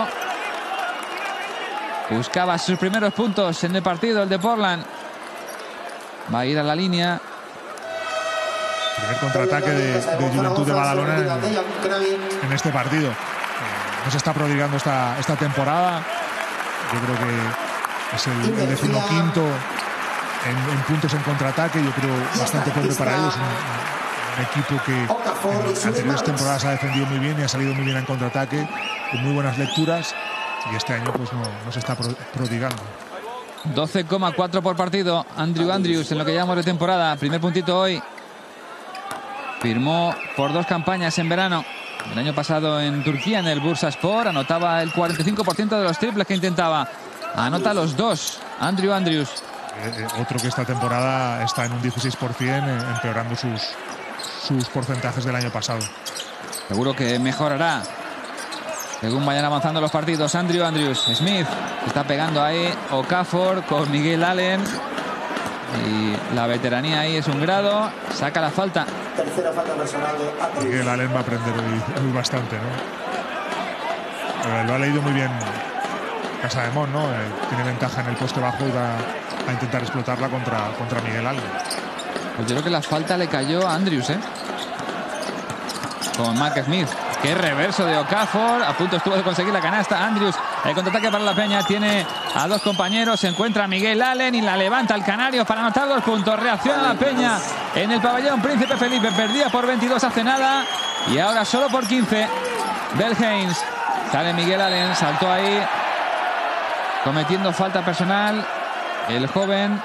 Buscaba sus primeros puntos en el partido, el de Portland. Va a ir a la línea. Primer contraataque de, de Juventud de Badalona en, en este partido. No se está prodigando esta, esta temporada. Yo creo que es el, el decimoquinto en, en puntos en contraataque. Yo creo bastante pobre para ellos. Un, un equipo que en anteriores temporadas ha defendido muy bien y ha salido muy bien en contraataque, con muy buenas lecturas. Y este año pues no, no se está prodigando. doce coma cuatro por partido. Andrew Andrews en lo que llamamos de temporada. Primer puntito hoy. Firmó por dos campañas en verano. El año pasado en Turquía, en el Bursaspor, anotaba el cuarenta y cinco por ciento de los triples que intentaba. Anota los dos. Andrew Andrews. Eh, eh, otro que esta temporada está en un dieciséis por ciento, eh, empeorando sus, sus porcentajes del año pasado. Seguro que mejorará según vayan avanzando los partidos. Andrew Andrews. Smith está pegando ahí. Okafor con Miguel Allen. Y la veteranía ahí es un grado. Saca la falta. Tercera falta personal de Miguel Allen va a aprender hoy, hoy bastante, ¿no? Pero lo ha leído muy bien Casademón, ¿no? Eh, tiene ventaja en el poste bajo y va a intentar explotarla contra, contra Miguel Allen. Pues yo creo que la falta le cayó a Andrews, ¿eh? Con Mark Smith. Qué reverso de Okafor. A punto estuvo de conseguir la canasta. Andrews, el contraataque para la Peña. Tiene a dos compañeros. Se encuentra Miguel Allen y la levanta el Canario para anotar dos puntos. Reacciona la Peña en el pabellón Príncipe Felipe. Perdía por veintidós hace nada. Y ahora solo por quince. Bell Haynes. Sale Miguel Allen. Saltó ahí. Cometiendo falta personal. El joven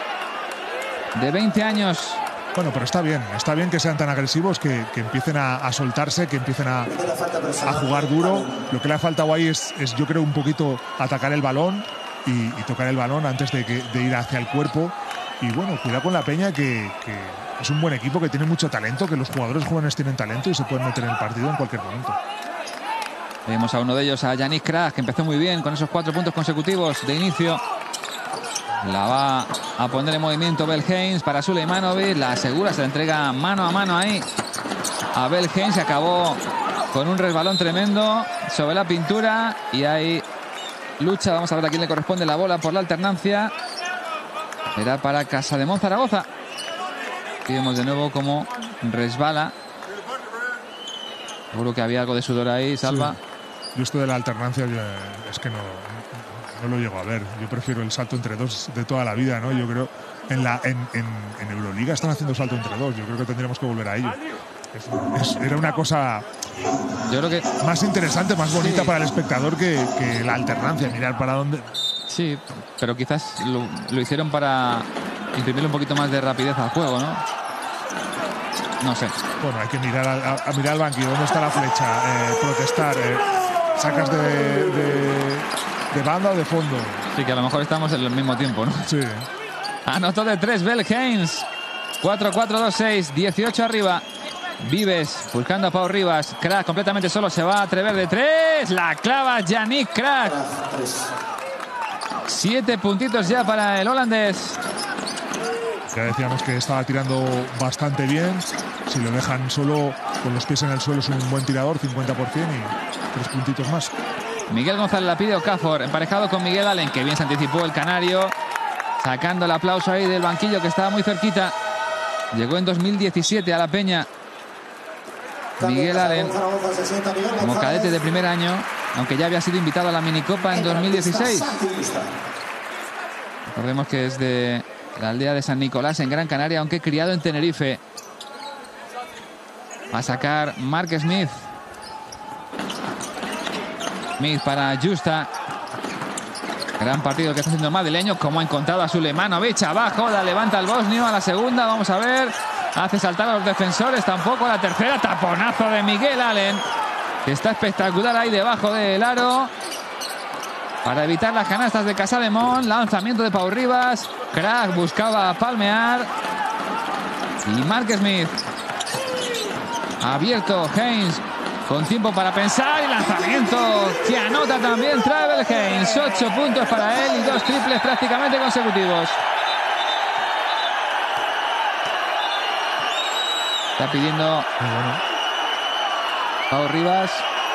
de veinte años. Bueno, pero está bien, está bien que sean tan agresivos, que, que empiecen a, a soltarse, que empiecen a, a jugar duro. Lo que le ha faltado ahí es, es, yo creo, un poquito atacar el balón y, y tocar el balón antes de, que, de ir hacia el cuerpo. Y bueno, cuidado con la Peña, que, que es un buen equipo, que tiene mucho talento, que los jugadores jóvenes tienen talento y se pueden meter en el partido en cualquier momento. Vemos a uno de ellos, a Yannick Krah, que empezó muy bien con esos cuatro puntos consecutivos de inicio. La va a poner en movimiento Bell Haynes para Suleimanovic. La asegura, se la entrega mano a mano ahí a Bell Haynes. Se acabó con un resbalón tremendo sobre la pintura. Y hay lucha. Vamos a ver a quién le corresponde la bola por la alternancia. Era para Casademón Zaragoza. Y vemos de nuevo cómo resbala. Seguro que había algo de sudor ahí, Salva. Sí. Yo esto de la alternancia es que no... No lo llego a ver. Yo prefiero el salto entre dos de toda la vida, ¿no? Yo creo en la en, en, en Euroliga están haciendo salto entre dos. Yo creo que tendríamos que volver a ello. Es, es, era una cosa yo creo que más interesante, más bonita sí. para el espectador que, que la alternancia, mirar para dónde. Sí, pero quizás lo, lo hicieron para imprimirle un poquito más de rapidez al juego, ¿no? No sé. Bueno, hay que mirar a, a mirar al banquillo, dónde está la flecha, eh, protestar, eh, sacas de, de ¿de banda o de fondo? Sí, que a lo mejor estamos en el mismo tiempo, ¿no? Sí. Anotó de tres Bell Haynes. cuatro cuatro dos seis, dieciocho arriba. Vives buscando a Pau Rivas. Krah completamente solo, se va a atrever de tres. La clava Yannick Krah. Siete puntitos ya para el holandés. Ya decíamos que estaba tirando bastante bien. Si lo dejan solo con los pies en el suelo es un buen tirador, cincuenta por ciento y tres puntitos más. Miguel González la pide Okafor, emparejado con Miguel Allen, que bien se anticipó el canario, sacando el aplauso ahí del banquillo que estaba muy cerquita. Llegó en dos mil diecisiete a la Peña Miguel Allen como cadete de primer año, aunque ya había sido invitado a la minicopa en dos mil dieciséis. Recordemos que es de la aldea de San Nicolás en Gran Canaria, aunque criado en Tenerife. Va a sacar Mark Smith. Smith para Justa. Gran partido que está haciendo el madrileño. Como ha encontrado a Suleimanovic abajo. La levanta el bosnio a la segunda. Vamos a ver. Hace saltar a los defensores. Tampoco la tercera. Taponazo de Miguel Allen, que está espectacular ahí debajo del aro. Para evitar las canastas de Casademón. Lanzamiento de Pau Rivas. Krah buscaba palmear. Y Mark Smith. Abierto Haynes. Con tiempo para pensar y lanzamiento que anota también Travel Haynes. Ocho puntos para él y dos triples prácticamente consecutivos. Está pidiendo bueno. Pau Rivas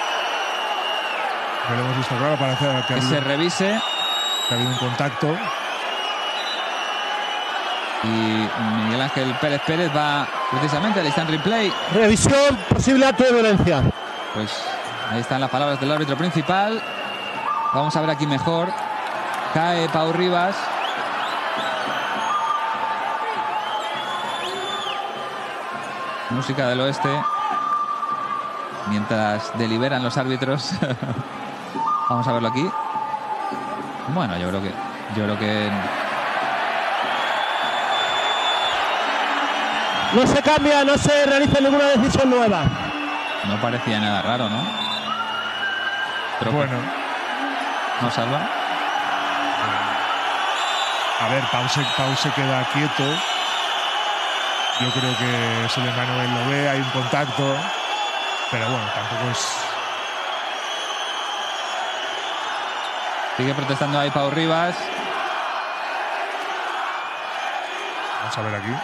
que lo hemos visto claro, parece que, que habido, se revise. Que ha habido un contacto. Y Miguel Ángel Pérez Pérez va precisamente al instant replay. Revisión, posible acto de violencia. Pues ahí están las palabras del árbitro principal. Vamos a ver aquí mejor. Cae Pau Rivas. Música del oeste. Mientras deliberan los árbitros. Vamos a verlo aquí. Bueno, yo creo que... Yo creo que... No se cambia, no se realiza ninguna decisión nueva. No parecía nada raro, ¿no? Pero bueno. ¿No salva? A ver, Pau se, Pau se queda quieto. Yo creo que Suleimanovic lo ve, hay un contacto. Pero bueno, tampoco es... Sigue protestando ahí Pau Rivas. Vamos a ver aquí.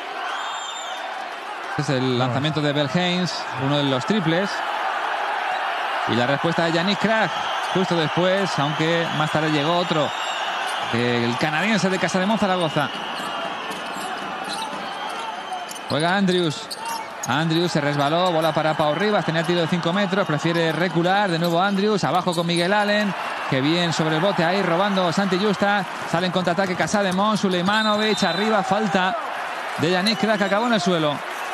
Es el lanzamiento de Bell Haynes, uno de los triples. Y la respuesta de Yannick Krah justo después, aunque más tarde llegó otro, el canadiense de Casademón Zaragoza. Juega Andrews. Andrews se resbaló, bola para Pau Rivas, tenía tiro de cinco metros, prefiere recular, de nuevo Andrews, abajo con Miguel Allen, que bien sobre el bote ahí, robando Santi Justa, sale en contraataque Casademón, Suleimanovic, arriba, falta de Yannick Krah, que acabó en el suelo.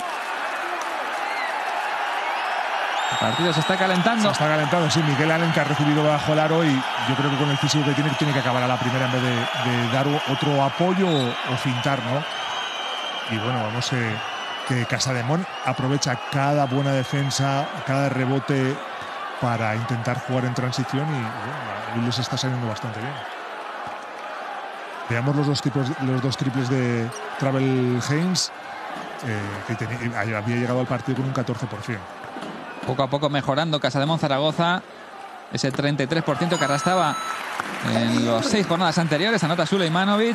El partido se está calentando. Se está calentando, sí, Miguel Allen, que ha recibido bajo el aro, y yo creo que con el físico que tiene, tiene que acabar a la primera en vez de, de dar otro apoyo o, o fintar, ¿no? Y bueno, vamos... Eh, que Casademón aprovecha cada buena defensa, cada rebote para intentar jugar en transición y bueno, les está saliendo bastante bien. Veamos los dos tipos, los dos triples de Travel Haynes, eh, que tenía, había llegado al partido con un catorce por ciento. Poco a poco mejorando Casademón Zaragoza, ese treinta y tres por ciento que arrastraba en las seis jornadas anteriores, anota Suleimanovic.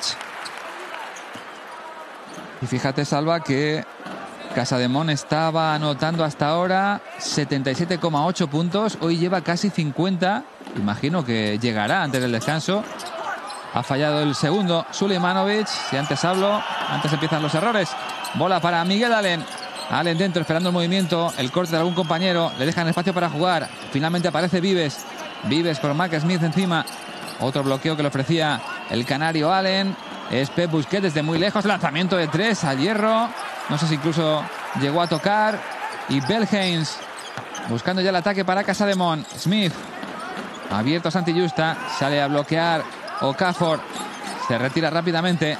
Y fíjate, Salva, que Casademón estaba anotando hasta ahora setenta y siete coma ocho puntos. Hoy lleva casi cincuenta. Imagino que llegará antes del descanso. Ha fallado el segundo Suleimanovic. Si antes hablo, antes empiezan los errores. Bola para Miguel Allen. Allen dentro, esperando el movimiento. El corte de algún compañero. Le dejan espacio para jugar. Finalmente aparece Vives. Vives con Mark Smith encima. Otro bloqueo que le ofrecía el canario Allen. Es Pep Busquets desde muy lejos. Lanzamiento de tres al hierro. No sé si incluso llegó a tocar. Y Bell Haynes buscando ya el ataque para Casademón. Smith abierto a Santi Justa. Sale a bloquear Okafor. Se retira rápidamente.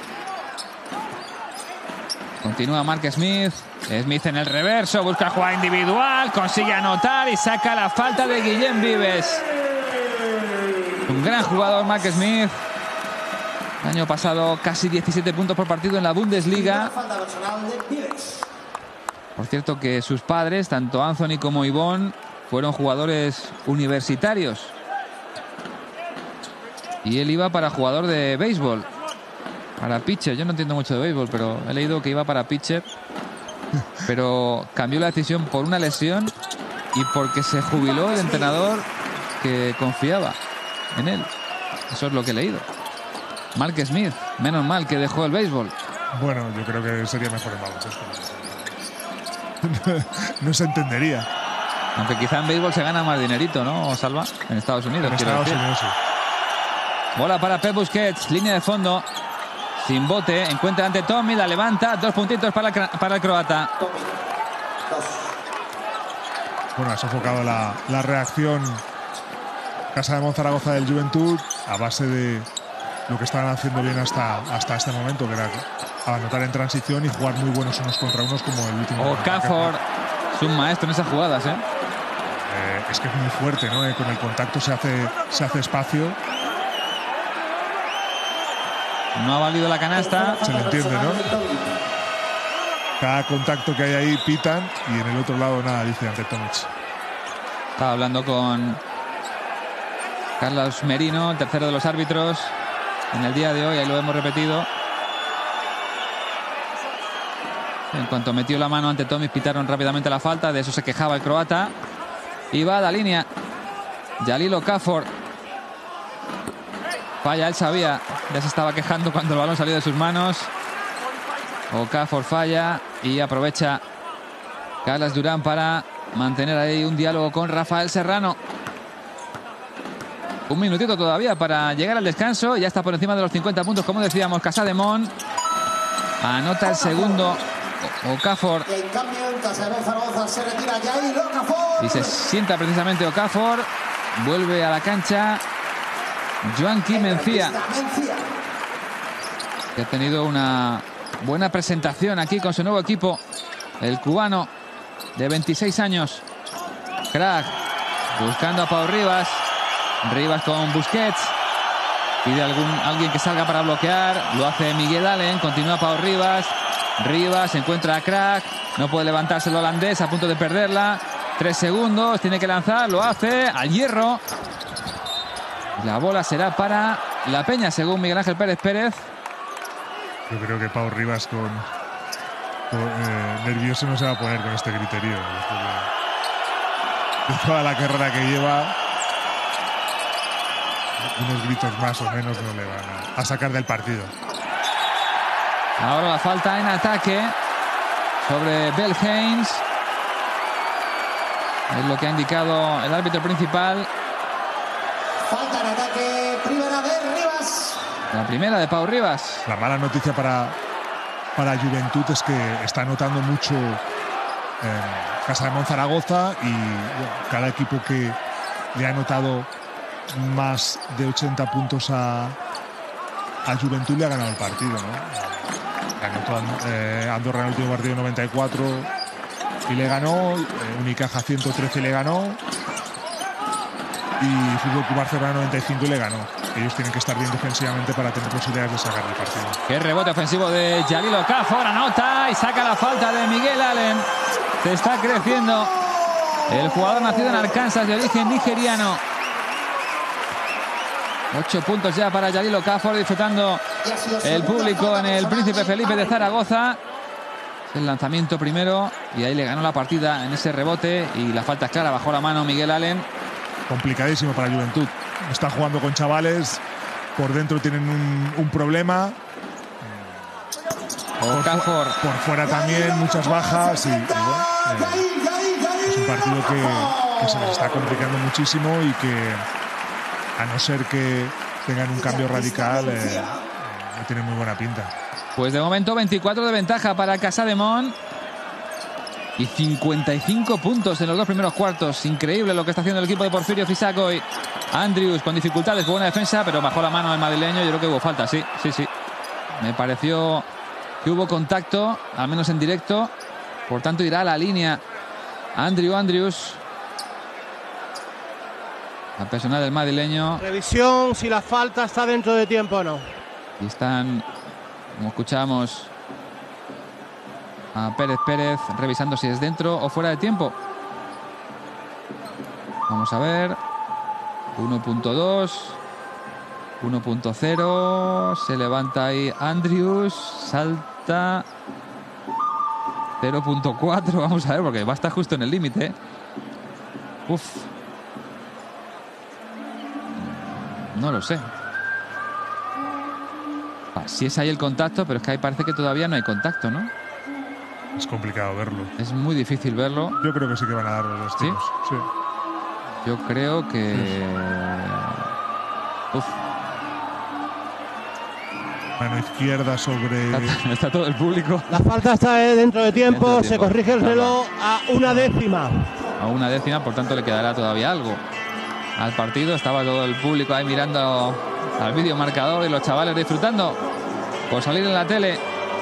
Continúa Mark Smith. Smith en el reverso. Busca jugada individual. Consigue anotar y saca la falta de Guillem Vives. Un gran jugador Mark Smith. El año pasado casi diecisiete puntos por partido en la Bundesliga. Por cierto que sus padres, tanto Anthony como Yvonne, fueron jugadores universitarios. Y él iba para jugador de béisbol. Para pitcher. Yo no entiendo mucho de béisbol, pero he leído que iba para pitcher. Pero cambió la decisión por una lesión y porque se jubiló el entrenador que confiaba en él. Eso es lo que he leído. Mark Smith, menos mal que dejó el béisbol. Bueno, yo creo que sería mejor en baloncesto. No se entendería. Aunque quizá en béisbol se gana más dinerito, ¿no, Salva? En Estados Unidos. En Estados Unidos, sí. Bola para Pep Busquets, línea de fondo. Sin bote, encuentra ante Tommy, la levanta. Dos puntitos para el, para el croata. Bueno, ha sofocado la, la reacción Casademón Zaragoza del Juventud a base de lo que estaban haciendo bien hasta, hasta este momento, que era anotar en transición y jugar muy buenos unos contra unos como el último. Okafor es un maestro en esas jugadas, ¿eh? Eh, es que es muy fuerte, ¿no? Eh, con el contacto se hace, se hace espacio. No ha valido la canasta. Se le entiende, ¿no? Cada contacto que hay ahí pitan y en el otro lado nada, dice ante Tomic. Estaba hablando con Carlos Merino, el tercero de los árbitros, en el día de hoy, ahí lo hemos repetido. En cuanto metió la mano ante Tomic, pitaron rápidamente la falta, de eso se quejaba el croata. Y va a la línea Jalil Okafor. Falla, él sabía, ya se estaba quejando cuando el balón salió de sus manos. Okafor falla y aprovecha Carlos Durán para mantener ahí un diálogo con Rafael Serrano. Un minutito todavía para llegar al descanso. Ya está por encima de los cincuenta puntos, como decíamos, Casademón. Anota el segundo Okafor. En cambio, en Casademón Zaragoza se retira Jalil Okafor. Y se sienta precisamente Okafor. Vuelve a la cancha Joanqui Mencía, que ha tenido una buena presentación aquí con su nuevo equipo, el cubano de veintiséis años. Krah buscando a Pau Rivas. Rivas con Busquets. Pide algún, alguien que salga para bloquear. Lo hace Miguel Allen. Continúa Pau Rivas. Rivas encuentra a Krah. No puede levantarse el holandés, a punto de perderla. Tres segundos. Tiene que lanzar. Lo hace al hierro. La bola será para La Peña, según Miguel Ángel Pérez Pérez. Yo creo que Pau Rivas con, con eh, nervioso no se va a poner con este criterio. De, de toda la carrera que lleva, unos gritos más o menos no le van a, a sacar del partido. Ahora la falta en ataque sobre Belheims. Es lo que ha indicado el árbitro principal. Falta en ataque, primera de Rivas. La primera de Pau Rivas. La mala noticia para, para Juventud es que está anotando mucho en Casa de Mon Zaragoza y bueno, cada equipo que le ha anotado más de ochenta puntos a, a Juventud le ha ganado el partido, ¿no? Anotó eh, Andorra en el último partido noventa y cuatro y le ganó, eh, Unicaja ciento trece y le ganó, y Fútbol Club Barcelona noventa y cinco y le ganó. Ellos tienen que estar bien defensivamente para tener posibilidades de sacar el partido. Qué rebote ofensivo de Jalil Okafor, anota y saca la falta de Miguel Allen. Se está creciendo el jugador nacido en Arkansas de origen nigeriano. Ocho puntos ya para Jalil Okafor, disfrutando el público en el Príncipe Felipe de Zaragoza. El lanzamiento primero y ahí le ganó la partida en ese rebote y la falta es clara, bajó la mano Miguel Allen. Complicadísimo para Juventud. Están jugando con chavales, por dentro tienen un, un problema. Okafor. Por, por fuera también muchas bajas y, y bueno, eh, es un partido que, que se les está complicando muchísimo y que a no ser que tengan un cambio radical eh, no tiene muy buena pinta. Pues de momento veinticuatro de ventaja para Casademont y cincuenta y cinco puntos en los dos primeros cuartos. Increíble lo que está haciendo el equipo de Porfirio Fisacoy. Andrews con dificultades, con buena defensa, pero bajó la mano el madrileño. Yo creo que hubo falta, sí, sí, sí. Me pareció que hubo contacto, al menos en directo. Por tanto irá a la línea Andrew Andrews. La personal del madrileño. Revisión si la falta está dentro de tiempo o no. Y están, como escuchamos, a Pérez Pérez revisando si es dentro o fuera de tiempo. Vamos a ver. uno punto dos. uno punto cero. Se levanta ahí Andrews. Salta. cero punto cuatro. Vamos a ver porque va a estar justo en el límite. Uf. No lo sé. Si es ahí el contacto, pero es que ahí parece que todavía no hay contacto, ¿no? Es complicado verlo. Es muy difícil verlo. Yo creo que sí que van a dar los dos tiros. ¿Sí? Sí. Yo creo que... Sí. Uf. Mano izquierda sobre... Está, está todo el público. La falta está dentro de tiempo, Dentro de tiempo. se corrige el reloj a una décima. A una décima, por tanto le quedará todavía algo al partido. Estaba todo el público ahí mirando al vídeo marcador y los chavales disfrutando por salir en la tele.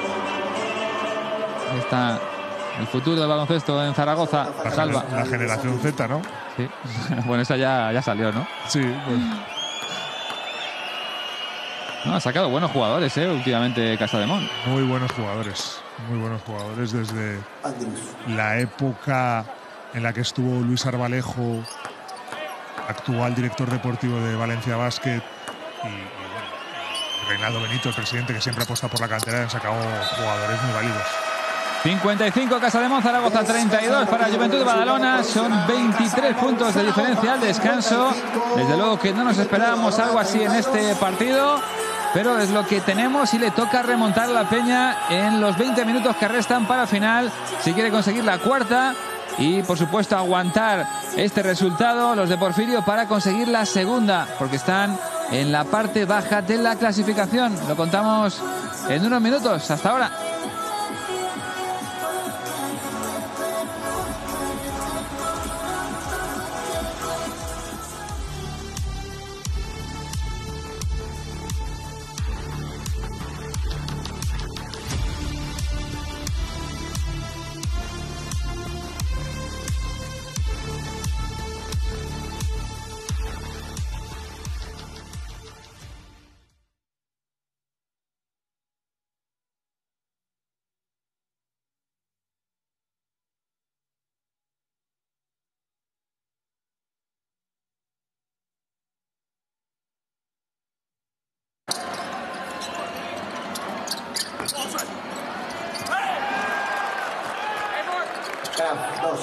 Ahí está el futuro del baloncesto en Zaragoza. La, Salva. la generación Z, ¿no? Sí. Bueno, esa ya, ya salió, ¿no? Sí, pues. No, ha sacado buenos jugadores, ¿eh? Últimamente Casademont. Muy buenos jugadores. Muy buenos jugadores desde la época en la que estuvo Luis Arbalejo, actual director deportivo de Valencia Basket, y, y bueno, Reinaldo Benito, el presidente, que siempre apuesta por la cantera, han sacado jugadores muy válidos. cincuenta y cinco Casademont, Zaragoza treinta y dos para Juventud de Badalona. Son veintitrés puntos de diferencia al descanso. Desde luego que no nos esperábamos algo así en este partido, pero es lo que tenemos y le toca remontar a la Peña en los veinte minutos que restan para el final, si quiere conseguir la cuarta y por supuesto aguantar este resultado los de Porfirio para conseguir la segunda, porque están en la parte baja de la clasificación. Lo contamos en unos minutos. Hasta ahora. Dos.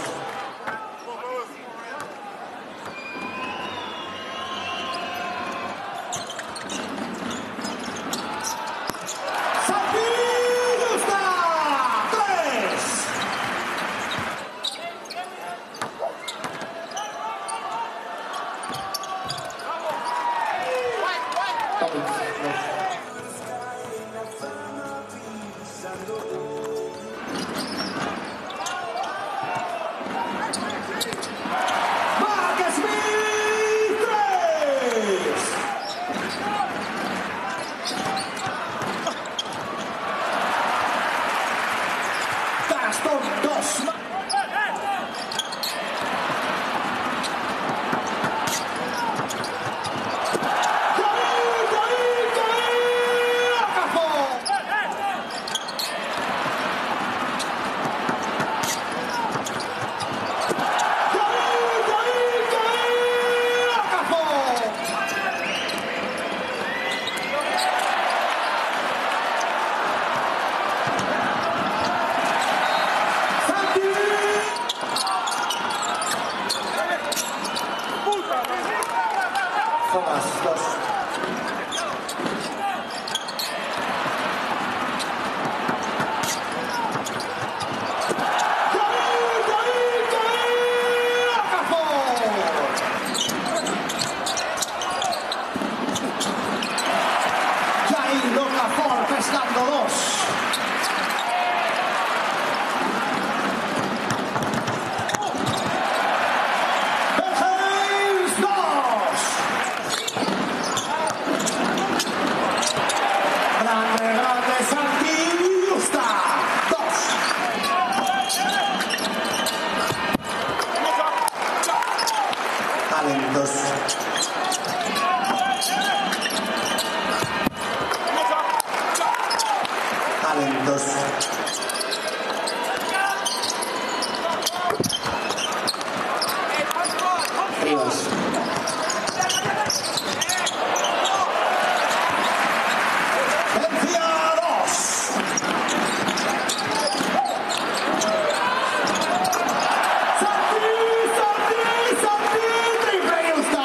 Gastón dos. Zonas dos. Jair Okafor pescando dos. James dos. Grande, grande Santi Justa. Dos. Allen dos. Allen dos. Rivas. Vencia dos. Santi, Santi, Santi, triple Justa.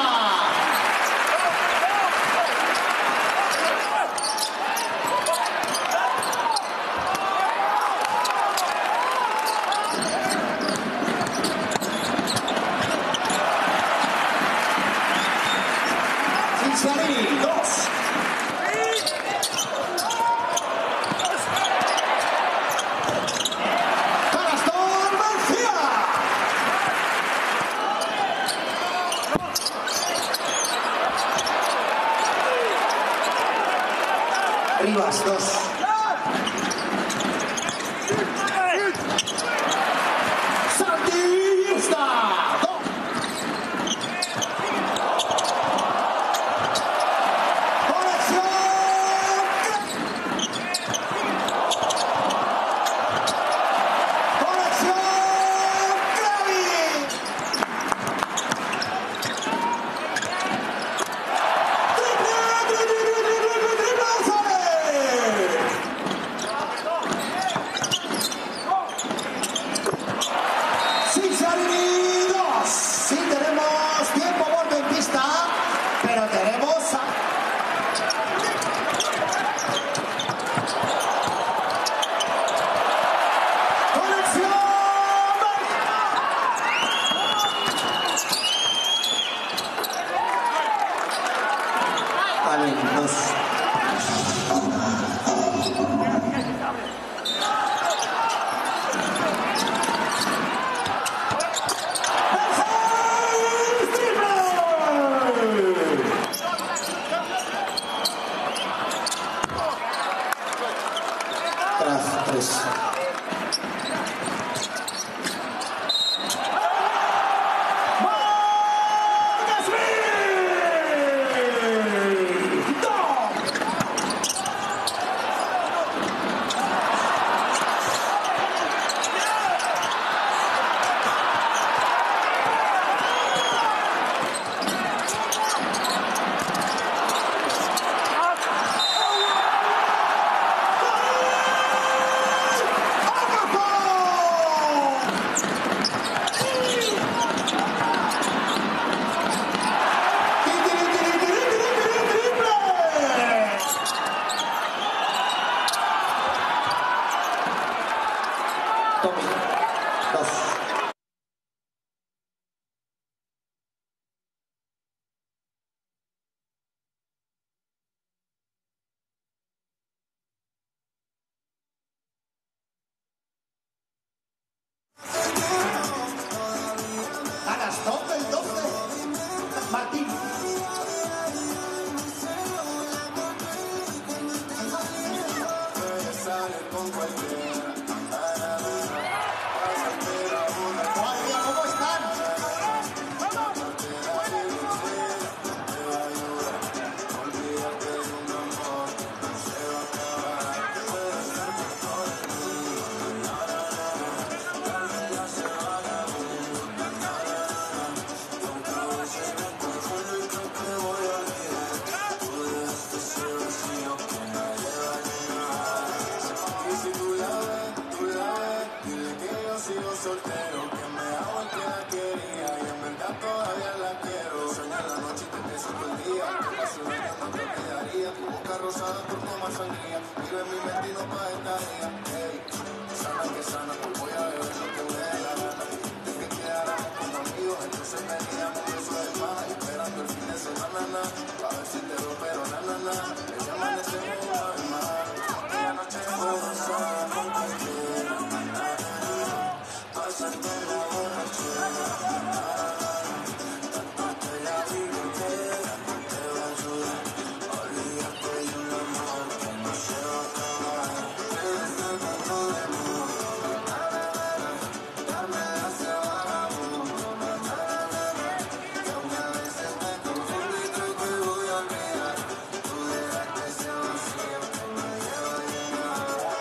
Cincinnati dos. Gastón García. Rivas dos. Santi Justa. Dos. Sí, tenemos tiempo muerto en pista, pero tenemos a... ¡Conexión! Allen dos. Tras tres. Tommy, dos. Gastón del doce. Martín. soltero, que me hago el que la quería y en verdad todavía la quiero. Soñar la noche y te pienso todo el día, que paso un año no te olvidaría. Tu boca rosada por tomar sangría, vive en mi mente y no pa' esta día. Hey, sana que sana, voy a beber lo que me dé la gana. De que quedáramos como amigos, entonces veníamos besos de pana, esperando el fin de semana, na, pa' ver si te veo, pero na, na, na. Ella amanecemos una vez más, aquella noche borrachera, con cualquiera, na, na, na. Pasarte la borrachera, na, na, na. Tanto te la digo entera, no te va a ayudar. Olvídate de un amor que no se va a acabar. Te estoy dando de nuevo, na, na, na. Darme ese vagabundo, na, na, na, na. Que aunque a veces me confundo y creo que voy a olvidar, tú dejaste ese vacío que me lleva a llegar.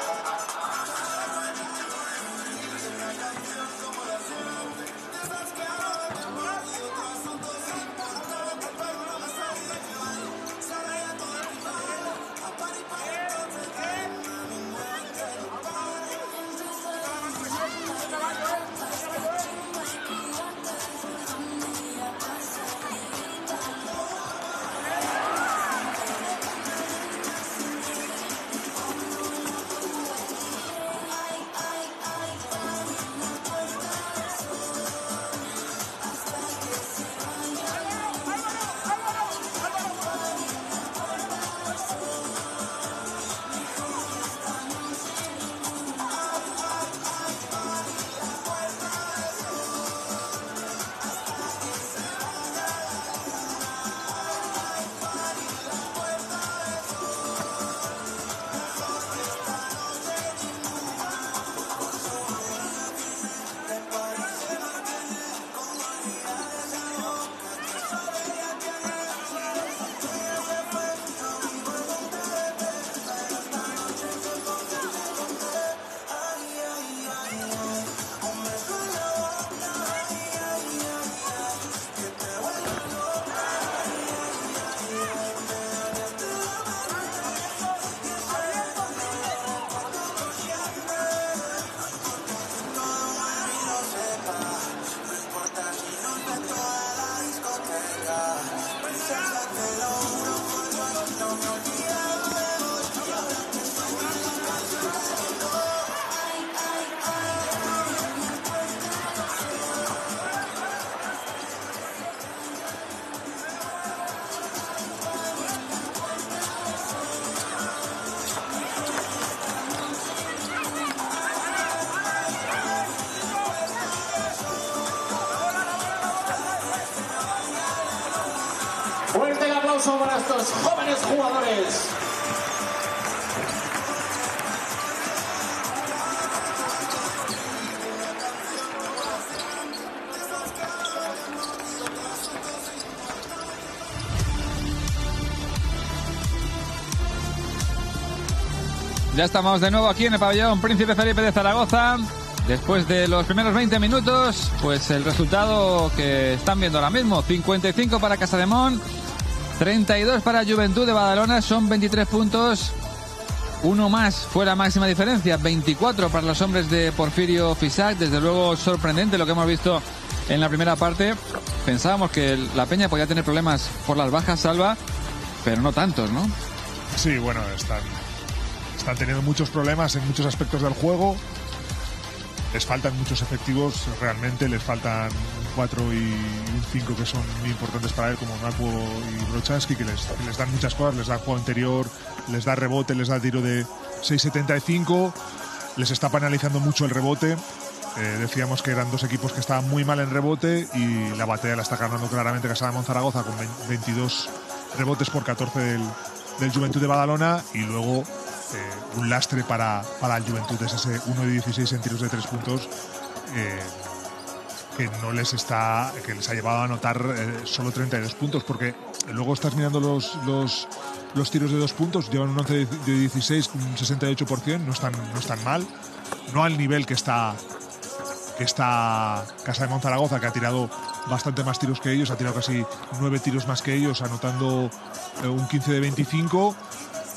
Fuerte el aplauso para estos jóvenes jugadores. Ya estamos de nuevo aquí en el pabellón Príncipe Felipe de Zaragoza. Después de los primeros veinte minutos, pues el resultado que están viendo ahora mismo, cincuenta y cinco para Casademón, treinta y dos para Juventud de Badalona, son veintitrés puntos, uno más fue la máxima diferencia, veinticuatro para los hombres de Porfirio Fisac. Desde luego sorprendente lo que hemos visto en la primera parte. Pensábamos que la Peña podía tener problemas por las bajas, Salva, pero no tantos, ¿no? Sí, bueno, están, están teniendo muchos problemas en muchos aspectos del juego. Les faltan muchos efectivos, realmente les faltan un cuatro y un cinco que son muy importantes para él, como Nacuo y Brochansky, que les, que les dan muchas cosas, les da juego interior, les da rebote, les da tiro de seis setenta y cinco, les está penalizando mucho el rebote. Eh, decíamos que eran dos equipos que estaban muy mal en rebote y la batalla la está ganando claramente Casademón Zaragoza con veintidós rebotes por catorce del, del Juventud de Badalona, y luego Eh, un lastre para, para el Juventud es ese uno de dieciséis en tiros de tres puntos eh, que no les está que les ha llevado a anotar eh, solo treinta y dos puntos, porque luego estás mirando los, los, los tiros de dos puntos, llevan un once de dieciséis con un sesenta y ocho por ciento, no están, no están mal, no al nivel que está que está Casademón Zaragoza, que ha tirado bastante más tiros que ellos, ha tirado casi nueve tiros más que ellos, anotando eh, un quince de veinticinco.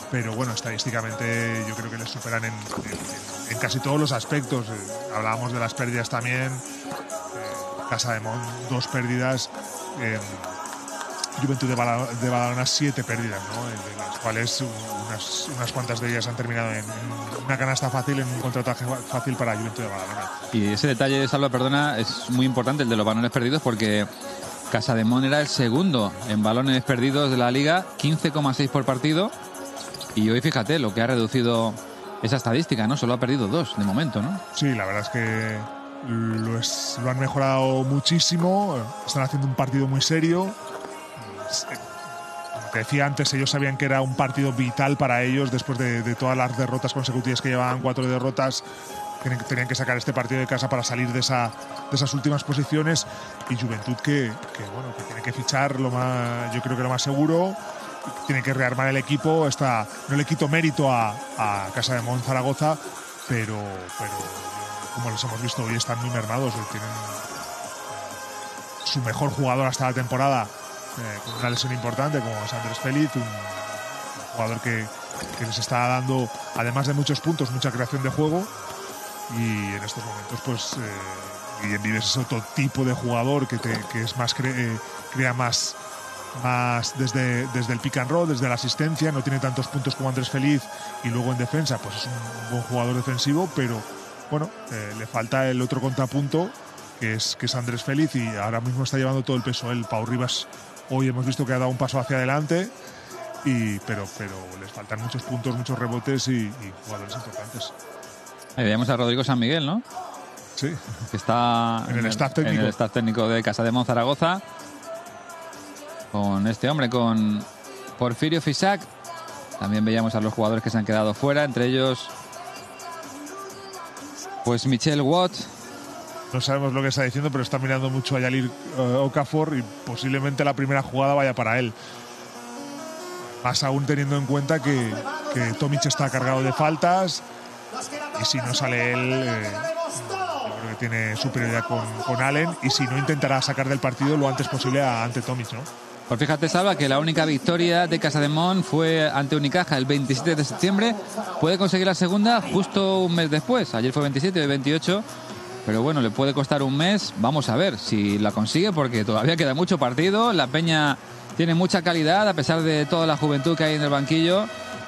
pero bueno, estadísticamente yo creo que les superan en, en, en casi todos los aspectos. Eh, hablábamos de las pérdidas también. Eh, Casademont, dos pérdidas. Eh, Juventud de, Bala, de Badalona, siete pérdidas, ¿no? De las cuales unas, unas cuantas de ellas han terminado en, en una canasta fácil, en un contraataque fácil para Juventud de Badalona. Y ese detalle, Salva, perdona, es muy importante, el de los balones perdidos, porque Casademont era el segundo en balones perdidos de la liga, quince coma seis por partido. Y hoy fíjate lo que ha reducido esa estadística, ¿no? Solo ha perdido dos de momento, ¿no? Sí, la verdad es que lo, es, lo han mejorado muchísimo. Están haciendo un partido muy serio. Como te decía antes, ellos sabían que era un partido vital para ellos después de, de todas las derrotas consecutivas que llevaban, cuatro derrotas. Tenían que sacar este partido de casa para salir de, esa, de esas últimas posiciones. Y Juventud que, que, bueno, que tiene que fichar lo más, yo creo que lo más seguro. Tiene que rearmar el equipo. Está, no le quito mérito a, a Casademont Zaragoza, pero, pero como les hemos visto hoy, están muy mermados. Tienen su mejor jugador hasta la temporada eh, con una lesión importante, como es Andrés Félix, un, un jugador que, que les está dando, además de muchos puntos, mucha creación de juego. Y en estos momentos, pues, eh, Guillem Vives es otro tipo de jugador que, te, que es más cre, eh, crea más, más desde, desde el pick and roll, desde la asistencia. No tiene tantos puntos como Andrés Félix, y luego en defensa, pues es un buen jugador defensivo, pero bueno, eh, le falta el otro contrapunto, que es, que es Andrés Félix, y ahora mismo está llevando todo el peso él. Pau Rivas hoy hemos visto que ha dado un paso hacia adelante, y, pero, pero les faltan muchos puntos, muchos rebotes y, y jugadores importantes. Ahí veíamos a Rodrigo San Miguel, ¿no? Sí. Que está en el, el, staff técnico. en el staff técnico de Casademont Zaragoza. Con este hombre, con Porfirio Fisac. También veíamos a los jugadores que se han quedado fuera, entre ellos pues Michel Watt. No sabemos lo que está diciendo, pero está mirando mucho a Yalir uh, Okafor, y posiblemente la primera jugada vaya para él. Más aún teniendo en cuenta que, que Tomic está cargado de faltas, y si no sale él, eh, yo creo que tiene superioridad con, con Allen, y si no, intentará sacar del partido lo antes posible a, ante Tomic, ¿no? Pues fíjate, Salva, que la única victoria de Casademont fue ante Unicaja el veintisiete de septiembre. Puede conseguir la segunda justo un mes después. Ayer fue veintisiete, hoy veintiocho. Pero bueno, le puede costar un mes. Vamos a ver si la consigue, porque todavía queda mucho partido. La Peña tiene mucha calidad, a pesar de toda la juventud que hay en el banquillo.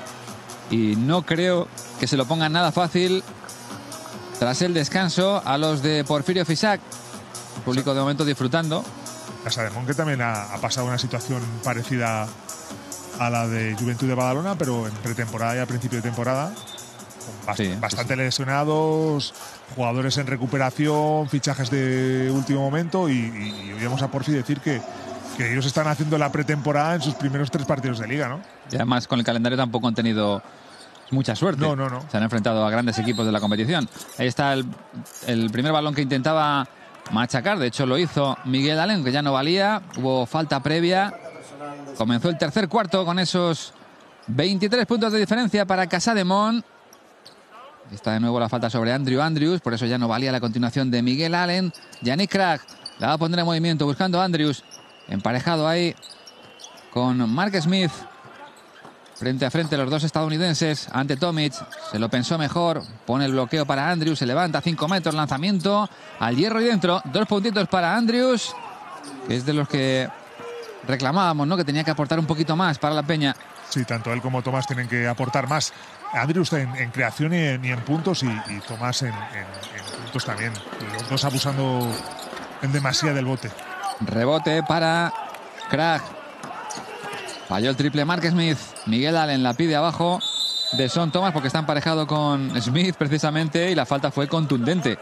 Y no creo que se lo pongan nada fácil tras el descanso a los de Porfirio Fisac. El público de momento disfrutando. Casademont, que también ha, ha pasado una situación parecida a la de Juventud de Badalona, pero en pretemporada y a principio de temporada, con bast sí, bastante sí, sí. lesionados, jugadores en recuperación, fichajes de último momento, y, y, y oíamos a Porfi decir que, que ellos están haciendo la pretemporada en sus primeros tres partidos de liga, ¿no? Y además con el calendario tampoco han tenido mucha suerte. No, no, no. Se han enfrentado a grandes equipos de la competición. Ahí está el, el primer balón que intentaba machacar, de hecho lo hizo Miguel Allen, que ya no valía. Hubo falta previa. Comenzó el tercer cuarto con esos veintitrés puntos de diferencia para Casademont. Está de nuevo la falta sobre Andrew Andrews, por eso ya no valía la continuación de Miguel Allen. Yannick Krag la va a poner en movimiento buscando a Andrews, emparejado ahí con Mark Smith. Frente a frente los dos estadounidenses ante Tomic. Se lo pensó mejor. Pone el bloqueo para Andrews. Se levanta a cinco metros. Lanzamiento al hierro y dentro. Dos puntitos para Andrews, que es de los que reclamábamos, ¿no? Que tenía que aportar un poquito más para la Peña. Sí, tanto él como Tomás tienen que aportar más. Andrews en, en creación y en, y en puntos, y, y Tomás en, en, en puntos también. Los dos abusando en demasía del bote. Rebote para Krag. Falló el triple Mark Smith. Miguel Allen la pide abajo de Son Thomas, porque está emparejado con Smith precisamente, y la falta fue contundente.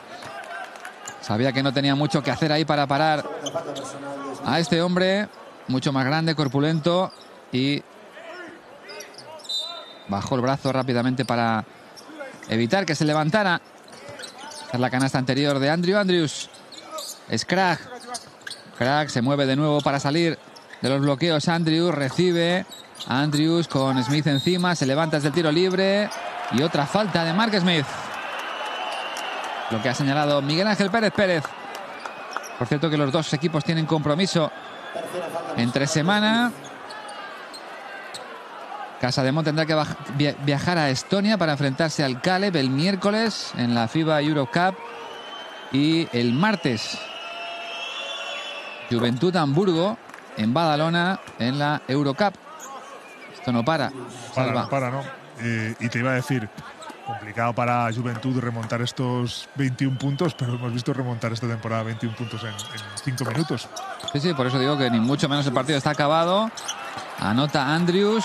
Sabía que no tenía mucho que hacer ahí para parar a este hombre, mucho más grande, corpulento, y bajó el brazo rápidamente para evitar que se levantara. Esta es la canasta anterior de Andrew Andrews. Es Krag. Krag se mueve de nuevo para salir de los bloqueos. Andrews recibe. Andrews con Smith encima. Se levanta desde el tiro libre. Y otra falta de Mark Smith. Lo que ha señalado Miguel Ángel Pérez Pérez. Por cierto, que los dos equipos tienen compromiso entre semana. Casademont tendrá que viajar a Estonia para enfrentarse al Caleb el miércoles en la FIBA Euro Cup. Y el martes, Juventud Hamburgo en Badalona en la Eurocup. Esto no para. Para, no para, ¿no? Eh, y te iba a decir, complicado para Juventud remontar estos veintiún puntos, pero hemos visto remontar esta temporada veintiún puntos en cinco minutos. Sí, sí, por eso digo que ni mucho menos el partido está acabado. Anota Andrews.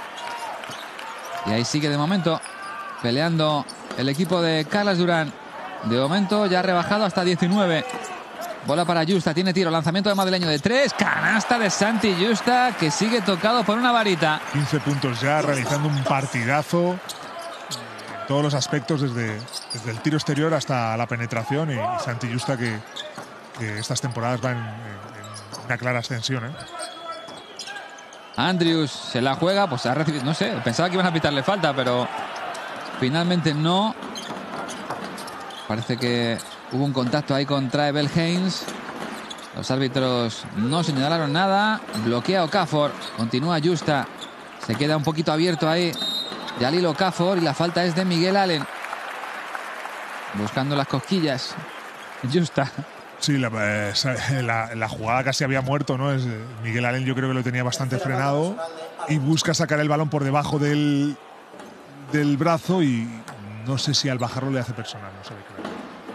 Y ahí sigue de momento peleando el equipo de Carlos Durán. De momento ya ha rebajado hasta diecinueve. Bola para Justa, tiene tiro, lanzamiento de madrileño de tres, canasta de Santi Justa, que sigue tocado por una varita. quince puntos ya, realizando un partidazo en todos los aspectos, desde, desde el tiro exterior hasta la penetración, y, y Santi Justa que, que estas temporadas va en, en, en una clara ascensión, ¿eh? Andrews se la juega, pues ha recibido, no sé, pensaba que iban a pitarle falta, pero finalmente no. Parece que hubo un contacto ahí con Trae Haynes. Los árbitros no señalaron nada. Bloquea Okafor. Continúa Justa. Se queda un poquito abierto ahí Jalil Okafor. Y la falta es de Miguel Allen. Buscando las cosquillas. Justa. Sí, la, la, la jugada casi había muerto, ¿no? Es, Miguel Allen yo creo que lo tenía bastante frenado. Y busca sacar el balón por debajo del, del brazo. Y no sé si al bajarlo le hace personal. No sé de qué.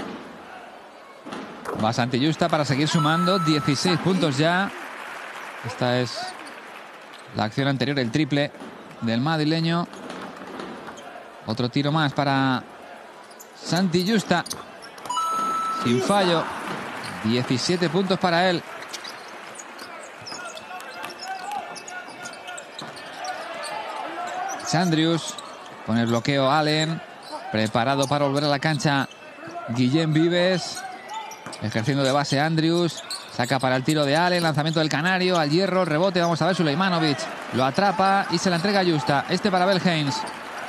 Va Santi Justa para seguir sumando. dieciséis puntos ya. Esta es la acción anterior, el triple del madrileño. Otro tiro más para Santi Justa. Sin fallo. diecisiete puntos para él. Andrews con el bloqueo Allen. Preparado para volver a la cancha Guillem Vives. Ejerciendo de base Andrews. Saca para el tiro de Allen. Lanzamiento del canario al hierro. Rebote. Vamos a ver Suleimanovic. Lo atrapa y se la entrega a Justa. Este para Bell Haynes.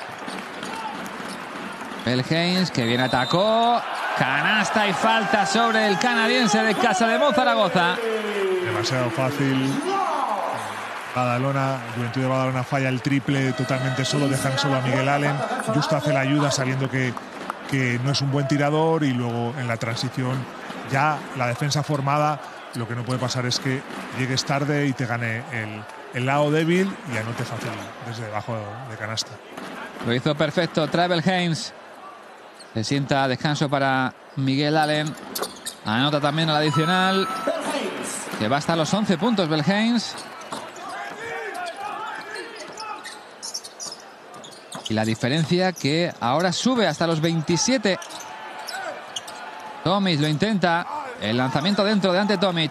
Bell Haynes que bien atacó. Canasta y falta sobre el canadiense de Casademont Zaragoza. Demasiado fácil. Badalona, Juventud de Badalona falla el triple totalmente solo. Dejan solo a Miguel Allen. Justa hace la ayuda sabiendo que, que no es un buen tirador. Y luego en la transición ya la defensa formada. Lo que no puede pasar es que llegues tarde y te gane el, el lado débil y anote fácil desde debajo de canasta. Lo hizo perfecto Travel Haynes. Se sienta a descanso para Miguel Allen. Anota también al adicional. Que va hasta los once puntos Bell Haynes. Y la diferencia que ahora sube hasta los veintisiete. Tomic lo intenta. El lanzamiento dentro de ante Tomic.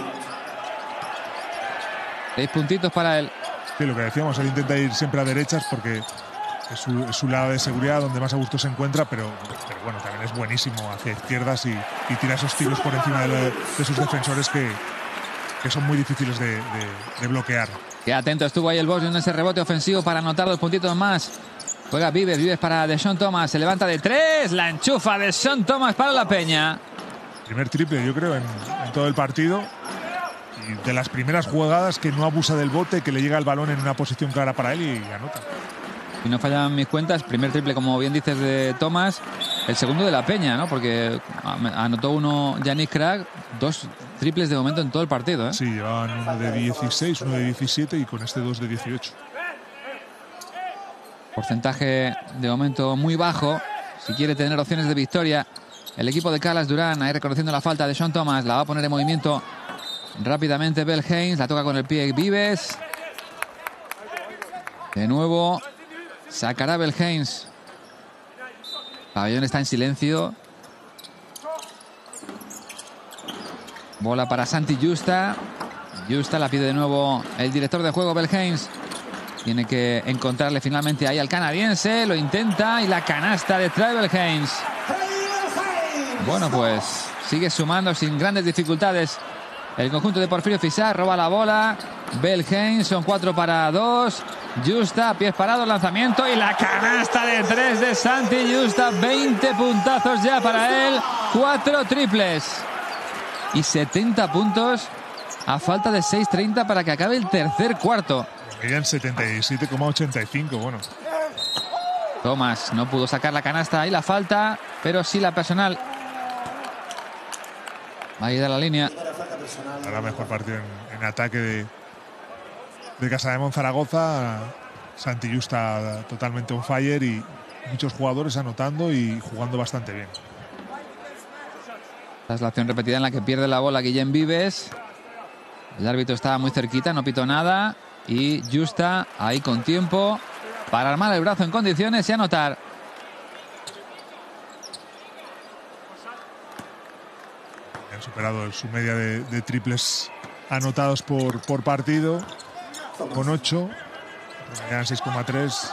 Seis puntitos para él. Sí, lo que decíamos, él intenta ir siempre a derechas porque es su, es su lado de seguridad donde más a gusto se encuentra, pero, pero bueno, también es buenísimo hacia izquierdas y, y tira esos tiros por encima de, de, de sus defensores que, que son muy difíciles de, de, de bloquear. Qué atento estuvo ahí el Boston en ese rebote ofensivo para anotar dos puntitos más. Juega Vives, Vives para Deshaun Thomas. Se levanta de tres. La enchufa Deshaun Thomas para la Peña. Primer triple, yo creo, en, en todo el partido. Y de las primeras jugadas que no abusa del bote, que le llega el balón en una posición clara para él y anota. Si no fallan mis cuentas, primer triple, como bien dices, de Thomas. El segundo de la Peña, ¿no? Porque anotó uno Yannick Krag. Dos triples de momento en todo el partido, ¿eh? Sí, llevaban uno de dieciséis, uno de diecisiete y con este dos de dieciocho. Porcentaje de momento muy bajo. Si quiere tener opciones de victoria, el equipo de Carlos Durán, ahí reconociendo la falta de Sean Thomas, la va a poner en movimiento rápidamente Bell Haynes, la toca con el pie Vives. De nuevo sacará Bell Haynes. Pabellón está en silencio. Bola para Santi Justa. Justa la pide de nuevo el director de juego Bell Haynes. Tiene que encontrarle finalmente ahí al canadiense. Lo intenta y la canasta de Travel Haynes. Bueno, pues sigue sumando sin grandes dificultades el conjunto de Porfirio Fisac. Roba la bola Bell Haynes. Son cuatro para dos. Justa, pies parados, lanzamiento y la canasta de tres de Santi Justa. veinte puntazos ya para él. Cuatro triples. Y setenta puntos a falta de seis treinta para que acabe el tercer cuarto. Ella en setenta y siete coma ochenta y cinco, bueno. Thomas no pudo sacar la canasta y la falta, pero sí la personal. Va a ir a la línea. Ahora mejor partido en, en ataque de, de Casademón Zaragoza. Santi Justa totalmente on fire y muchos jugadores anotando y jugando bastante bien. Esta es la acción repetida en la que pierde la bola Guillem Vives. El árbitro estaba muy cerquita, no pitó nada. Y Justa ahí con tiempo para armar el brazo en condiciones y anotar. Han superado su media de, de triples anotados por, por partido con ocho. Ganan seis coma tres.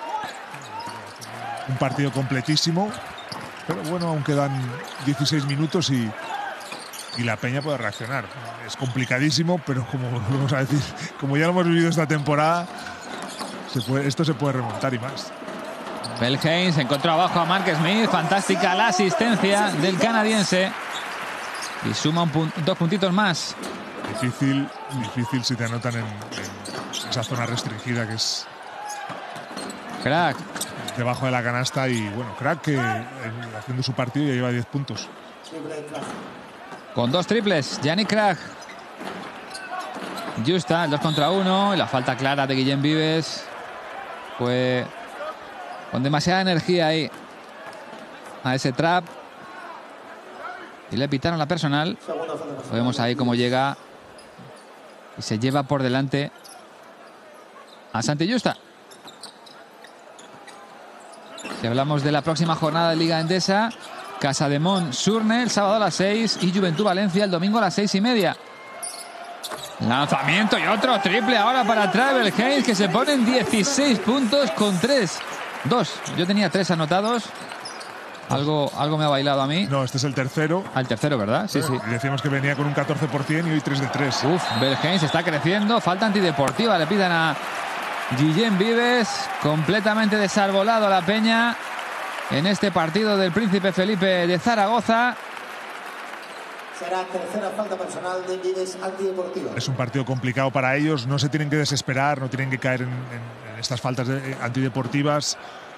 Un partido completísimo. Pero bueno, aún quedan dieciséis minutos y, y la Peña puede reaccionar. Es complicadísimo, pero como vamos a decir, como ya lo hemos vivido esta temporada, se puede, esto se puede remontar y más. Bell Haynes encontró abajo a Mark Smith. Fantástica la asistencia del canadiense. Y suma un pun dos puntitos más. Difícil, difícil si te anotan en, en esa zona restringida que es Crack. Debajo de la canasta y bueno, Crack que eh, haciendo su partido ya lleva diez puntos. Con dos triples, Yannick Crack. Justa, el dos contra uno. Y la falta clara de Guillem Vives. Fue con demasiada energía ahí a ese trap. Y le pitaron la personal. Lo vemos ahí cómo llega. Y se lleva por delante a Santi Justa. Si hablamos de la próxima jornada de Liga Endesa, Casademón Surne el sábado a las seis y Juventud Valencia el domingo a las seis y media. Lanzamiento y otro triple ahora para Travel Haynes, que se pone en dieciséis puntos con tres. Dos. Yo tenía tres anotados. Algo, algo me ha bailado a mí. No, este es el tercero. Al tercero, ¿verdad? Sí, sí. Y decíamos que venía con un catorce por ciento y hoy tres de tres. Uf, Bell Haynes está creciendo. Falta antideportiva. Le pidan a Guillem Vives. Completamente desarbolado a la Peña en este partido del Príncipe Felipe de Zaragoza. Será tercera falta personal de Vives antideportiva. Es un partido complicado para ellos. No se tienen que desesperar, no tienen que caer en, en, en estas faltas de, antideportivas.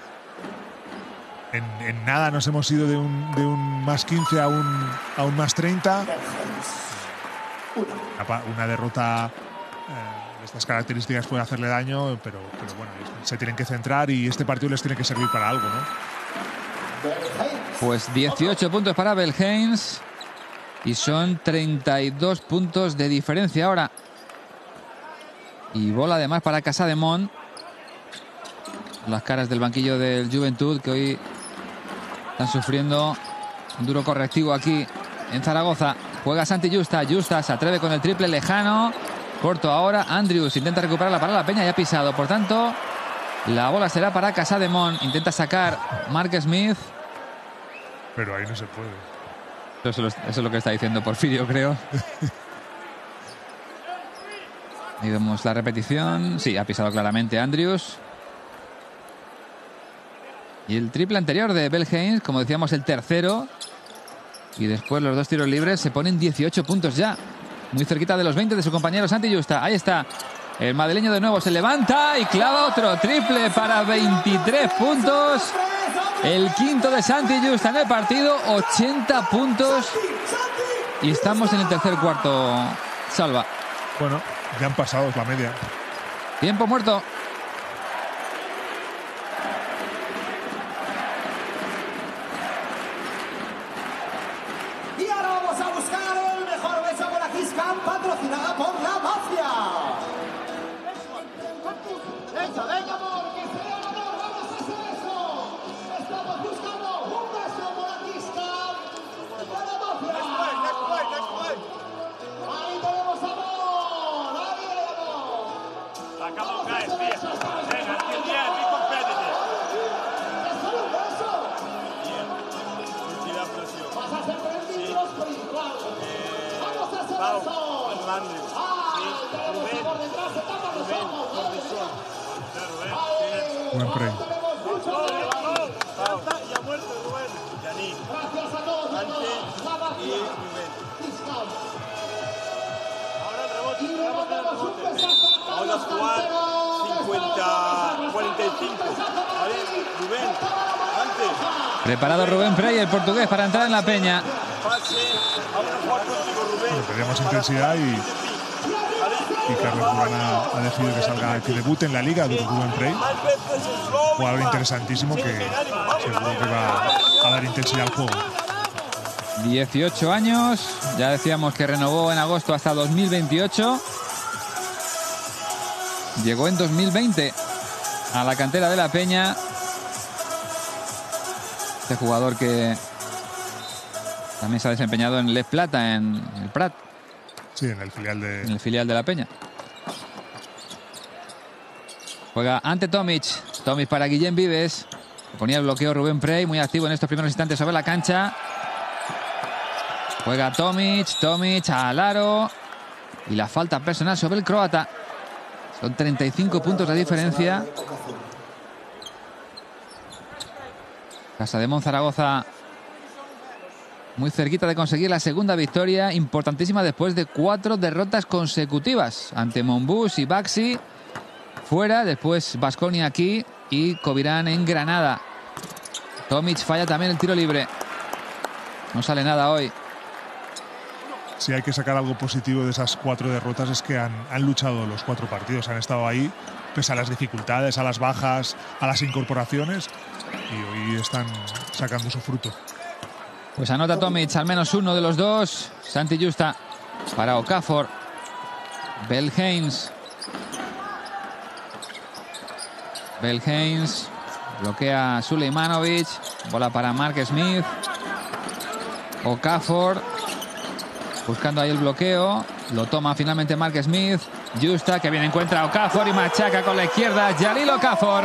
En, en nada nos hemos ido de un, de un más quince a un, a un más treinta. Una, una derrota eh, de estas características puede hacerle daño, pero, pero bueno, se tienen que centrar y este partido les tiene que servir para algo, ¿no? Pues dieciocho puntos para Bell Haynes y son treinta y dos puntos de diferencia ahora. Y bola además para Casademón. Las caras del banquillo del Juventud, que hoy están sufriendo un duro correctivo aquí en Zaragoza. Juega Santi Justa. Justa se atreve con el triple lejano. Corto ahora. Andrews intenta recuperarla para la Peña y ha pisado. Por tanto, la bola será para Casademón. Intenta sacar Mark Smith. Pero ahí no se puede. Eso, eso es lo que está diciendo Porfirio, creo. Ahí vemos la repetición. Sí, ha pisado claramente Andrews. Y el triple anterior de Bell Haynes, como decíamos, el tercero. Y después los dos tiros libres se ponen dieciocho puntos ya. Muy cerquita de los veinte de su compañero Santi Justa. Ahí está. El madrileño de nuevo se levanta y clava otro triple para veintitrés puntos. El quinto de Santi Justa en el partido. ochenta puntos. Y estamos en el tercer cuarto, Salva. Bueno, ya han pasado, es la media. Tiempo muerto. Patrocinada por la Mafia. Venga, venga, amor, que sea el honor, vamos a hacer eso. Estamos buscando un beso por aquí, para la Mafia. Ahí tenemos amor, ahí hay amor. Come on, guys, be venga, until the end, be competitive. ¿Es solo un beso? Tira presión. Vas a ser prendidos por igual. Vamos a hacer eso. Andrews. Ah, tenemos amor detrás, se tapan los ojos. Buen pre. Falta y ha muerto Rubén. Yannick. Gracias a todos. Ante y Rubén. Ahora el rebote. Y le mandamos un besazo a Carlos Cantero. cincuenta, cuarenta y cinco. ¿Vale? Rubén, antes. Preparado Rubén Prey, el portugués, para entrar en la peña. Pase, vamos a jugar contigo, Rubén. Bueno, tenemos intensidad y, y Carlos Durán ha, ha decidido que salga, que debute en la liga de Rubén Prey. Jugador interesantísimo que seguro que va a dar intensidad al juego. dieciocho años, ya decíamos que renovó en agosto hasta dos mil veintiocho. Llegó en dos mil veinte a la cantera de la Peña. Este jugador que también se ha desempeñado en Les Plata, en el Prat. Sí, en el filial de, en el filial de la Peña. Juega ante Tomic. Tomic para Guillem Vives. Ponía el bloqueo Rubén Prey, muy activo en estos primeros instantes sobre la cancha. Juega Tomic, Tomic al aro. Y la falta personal sobre el croata. Son treinta y cinco puntos de diferencia. Casademón Zaragoza muy cerquita de conseguir la segunda victoria, importantísima después de cuatro derrotas consecutivas ante Monbus y Baxi fuera, después Baskonia aquí y Covirán en Granada. Tomic falla también el tiro libre. No sale nada hoy. Si hay que sacar algo positivo de esas cuatro derrotas es que han, han luchado los cuatro partidos, han estado ahí pese a las dificultades, a las bajas, a las incorporaciones, y hoy están sacando su fruto. Pues anota Tomic al menos uno de los dos. Santi Justa para Okafor. Belheims. Belheims bloquea a Suleimanovic. Bola para Mark Smith. Okafor buscando ahí el bloqueo. Lo toma finalmente Mark Smith. Justa, que bien encuentra a Okafor y machaca con la izquierda Jalil Okafor.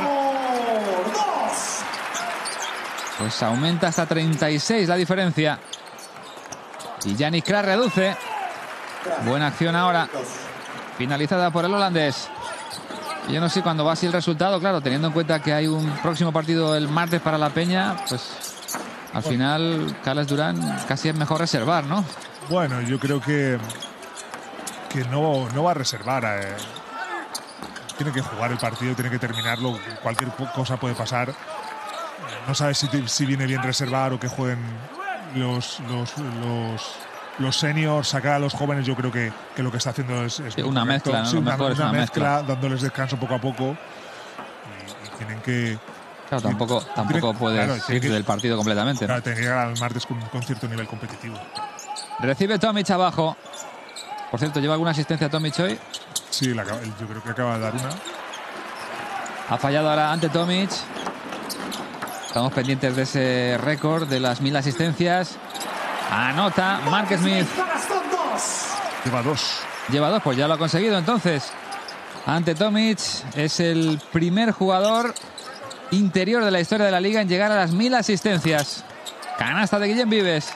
Pues aumenta hasta treinta y seis la diferencia. Y Yannick Krah reduce. Buena acción ahora. Finalizada por el holandés. Yo no sé cuándo va así el resultado, claro, teniendo en cuenta que hay un próximo partido el martes para la Peña, pues al final Carles Durán casi es mejor reservar, ¿no? Bueno, yo creo que que no, no va a reservar. Eh. Tiene que jugar el partido, tiene que terminarlo. Cualquier cosa puede pasar. No sabes si, si viene bien reservar o que jueguen los los, los, los seniors, sacar a los jóvenes. Yo creo que, que lo que está haciendo es, es sí, una correcto. mezcla, ¿no? Sí, Lo una, mejor es una una mezcla, mezcla, dándoles descanso poco a poco. Y, y tienen que... Claro, tampoco, tampoco tienen, puedes claro, ir que, del partido completamente, ¿no? Claro, tienen que llegar al martes con, con cierto nivel competitivo. Recibe Tomic abajo. Por cierto, ¿lleva alguna asistencia Tomic hoy? Sí, la, yo creo que acaba de dar una. Ha fallado ahora ante Tomic. Estamos pendientes de ese récord de las mil asistencias. Anota Mark Smith. Lleva dos. Lleva dos, pues ya lo ha conseguido entonces. Ante Tomic es el primer jugador interior de la historia de la liga en llegar a las mil asistencias. Canasta de Guillem Vives.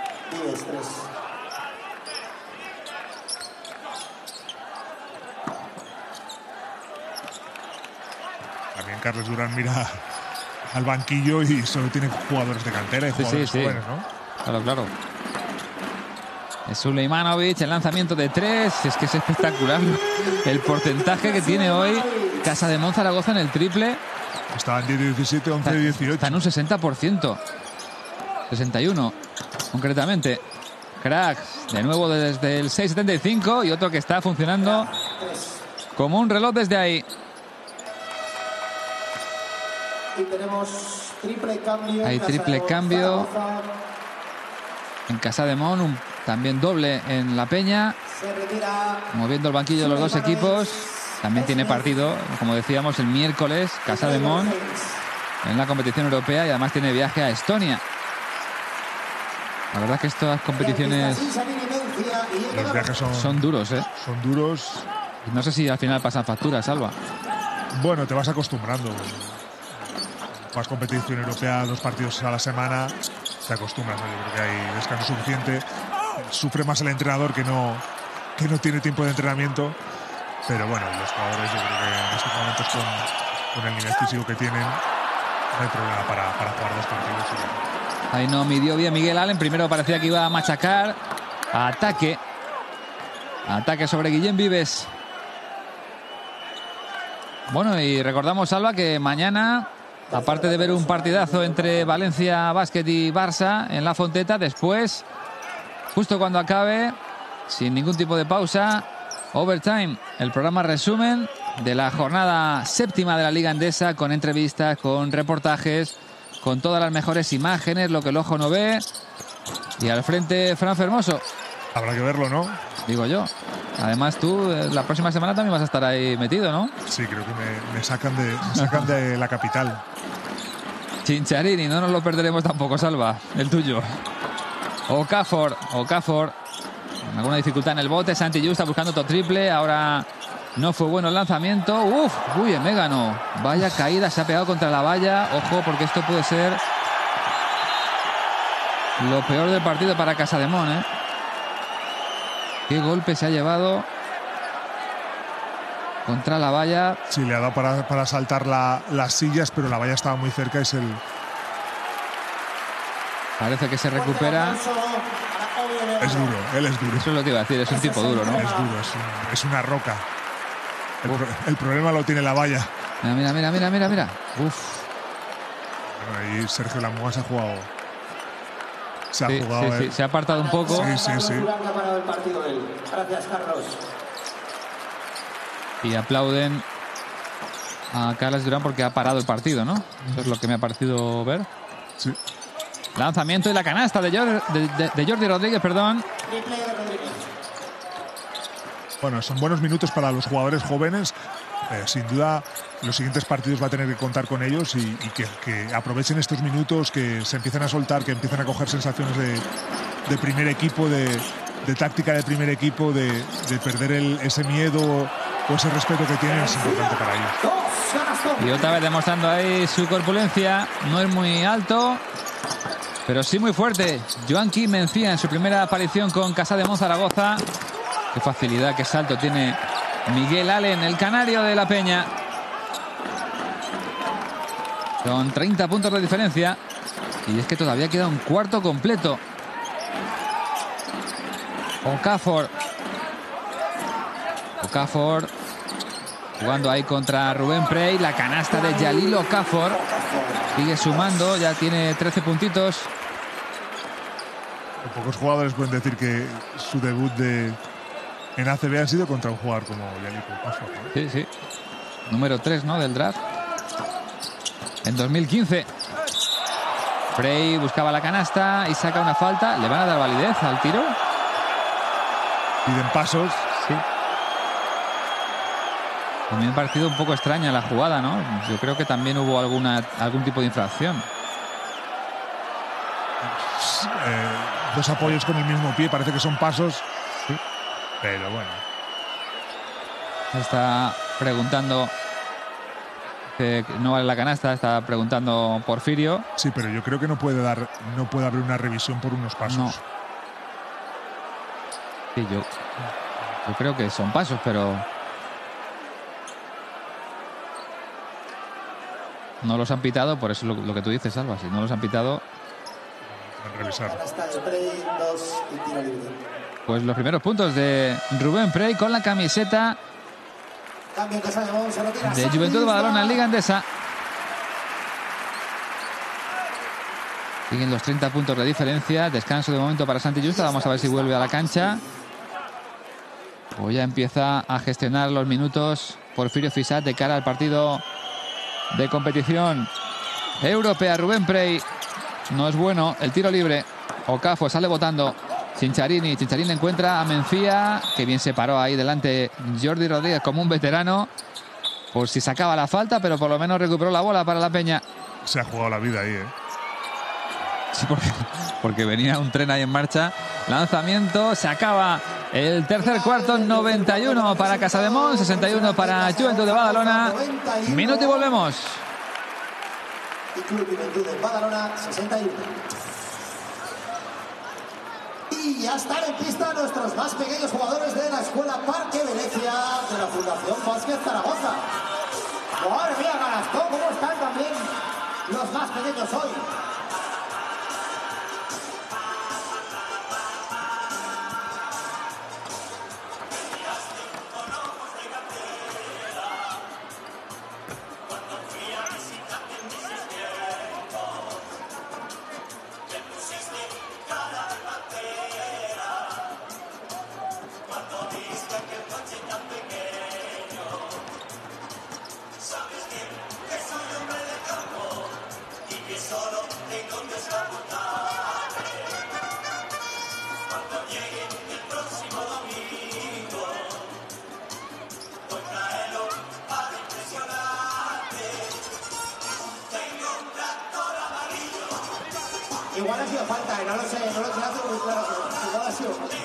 También Carles Durán mira al banquillo y solo tiene jugadores de cantera y jugadores sí, sí, jóvenes, sí. ¿no? Claro, claro. Es Suleimanovic, el lanzamiento de tres. Es que es espectacular el porcentaje que tiene hoy Casademón Zaragoza en el triple. Estaba en diez diecisiete, once dieciocho. Está en un sesenta por ciento. sesenta y uno, concretamente. Cracks, de nuevo desde el seis setenta y cinco. Y otro que está funcionando como un reloj desde ahí. Y tenemos triple cambio. Hay triple cambio en Casademón, un, también doble en la Peña. Moviendo el banquillo de los dos equipos. También tiene partido, como decíamos, el miércoles Casademón en la competición europea y además tiene viaje a Estonia. La verdad es que estas competiciones los viajes son, son duros, ¿eh? Son duros. No sé si al final pasan facturas, Alba. Bueno, te vas acostumbrando. Más competición europea, dos partidos a la semana, te acostumbras, ¿no? Yo creo que hay descanso suficiente. Sufre más el entrenador que no, que no tiene tiempo de entrenamiento. Pero bueno, los jugadores, yo creo que en estos momentos con, con el nivel físico que tienen, no hay problema para, para jugar dos partidos. Ahí no midió bien Miguel Allen. Primero parecía que iba a machacar. Ataque. Ataque sobre Guillem Vives. Bueno, y recordamos, Alba, que mañana, aparte de ver un partidazo entre Valencia Basket y Barça en La Fonteta, después, justo cuando acabe, sin ningún tipo de pausa, Overtime, el programa resumen de la jornada séptima de la Liga Endesa, con entrevistas, con reportajes, con todas las mejores imágenes, lo que el ojo no ve. Y al frente, Fran Fermoso. Habrá que verlo, ¿no? Digo yo. Además, tú la próxima semana también vas a estar ahí metido, ¿no? Sí, creo que me, me sacan, de, me sacan de la capital. Chincharini, no nos lo perderemos tampoco, Salva, el tuyo. Okafor, Okafor. Alguna dificultad en el bote. Santi Justa buscando otro triple. Ahora no fue bueno el lanzamiento. Uf, uy, en Mégano. Vaya caída, se ha pegado contra la valla. Ojo, porque esto puede ser lo peor del partido para Casademón, ¿eh? Qué golpe se ha llevado contra la valla. Sí, le ha dado para, para saltar la, las sillas, pero la valla estaba muy cerca. Es el... Parece que se recupera. Es duro, él es duro. Eso es lo que iba a decir, es un tipo duro, ¿no? Es duro, es, un, es una roca. El, pro, el problema lo tiene la valla. Mira, mira, mira, mira, mira, mira. Uf. Bueno, ahí Sergio Lamoa se ha jugado. Se ha sí, jugado. Sí, sí, se ha apartado un poco. Sí, sí, sí. Gracias, Carlos. Y aplauden a Carlos Durán porque ha parado el partido, ¿no? Eso es lo que me ha parecido ver. Sí. Lanzamiento y la canasta de Jordi, de, de, de Jordi Rodríguez, perdón. Bueno, son buenos minutos para los jugadores jóvenes. Eh, sin duda, los siguientes partidos va a tener que contar con ellos y, y que, que aprovechen estos minutos, que se empiecen a soltar, que empiecen a coger sensaciones de, de primer equipo, de, de táctica de primer equipo, de, de perder el, ese miedo o ese respeto que tienen. Es importante para ellos. Y otra vez demostrando ahí su corpulencia. No es muy alto, pero sí muy fuerte. Joan Kim Mencía en su primera aparición con Casademón Zaragoza. Qué facilidad, qué salto tiene Miguel Allen, el canario de la Peña. Son treinta puntos de diferencia. Y es que todavía queda un cuarto completo. Okafor. Okafor jugando ahí contra Rubén Prey. La canasta de Jalil Okafor. Sigue sumando, ya tiene trece puntitos. Pocos jugadores pueden decir que su debut de en A C B ha sido contra un jugador como Jalil Okafor, ¿no? Sí, sí. Número tres, ¿no? Del draft. En dos mil quince. Prey buscaba la canasta y saca una falta. ¿Le van a dar validez al tiro? Piden pasos. Sí. A mí me ha parecido un poco extraña la jugada, ¿no? Yo creo que también hubo alguna, algún tipo de infracción. Eh, dos apoyos con el mismo pie, parece que son pasos. Sí. Pero bueno. Está preguntando que no vale la canasta, está preguntando Porfirio. Sí, pero yo creo que no puede dar, no puede haber una revisión por unos pasos. No. Sí, yo, yo creo que son pasos, pero no los han pitado, por eso lo, lo que tú dices, Alba. Si no los han pitado, revisar. Pues los primeros puntos de Rubén Prey con la camiseta de Juventud de Badalona en Liga Endesa. Siguen los treinta puntos de diferencia. Descanso de momento para Santi Justa. Vamos a ver si vuelve a la cancha. O ya empieza a gestionar los minutos Porfirio Fisat de cara al partido de competición europea. Rubén Prey no es bueno. El tiro libre. Okafor sale botando. Chincharini. Chincharini encuentra a Mencía. Que bien se paró ahí delante Jordi Rodríguez como un veterano. Por si sacaba la falta, pero por lo menos recuperó la bola para la Peña. Se ha jugado la vida ahí, ¿eh? Sí, porque, porque venía un tren ahí en marcha. Lanzamiento. Se acaba el tercer cuarto. noventa y uno para Casademón. sesenta y uno para Juventud de Badalona. Minuto y volvemos. Y Club Juventud de Badalona, sesenta y uno. Y ya están en pista nuestros más pequeños jugadores de la Escuela Parque Venecia de la Fundación Básquet Zaragoza. Madre mía, Garastó, ¿cómo están también los más pequeños hoy? Igual ha sido falta, no lo sé, no lo sé, hace muy claro, pero igual ha sido falta.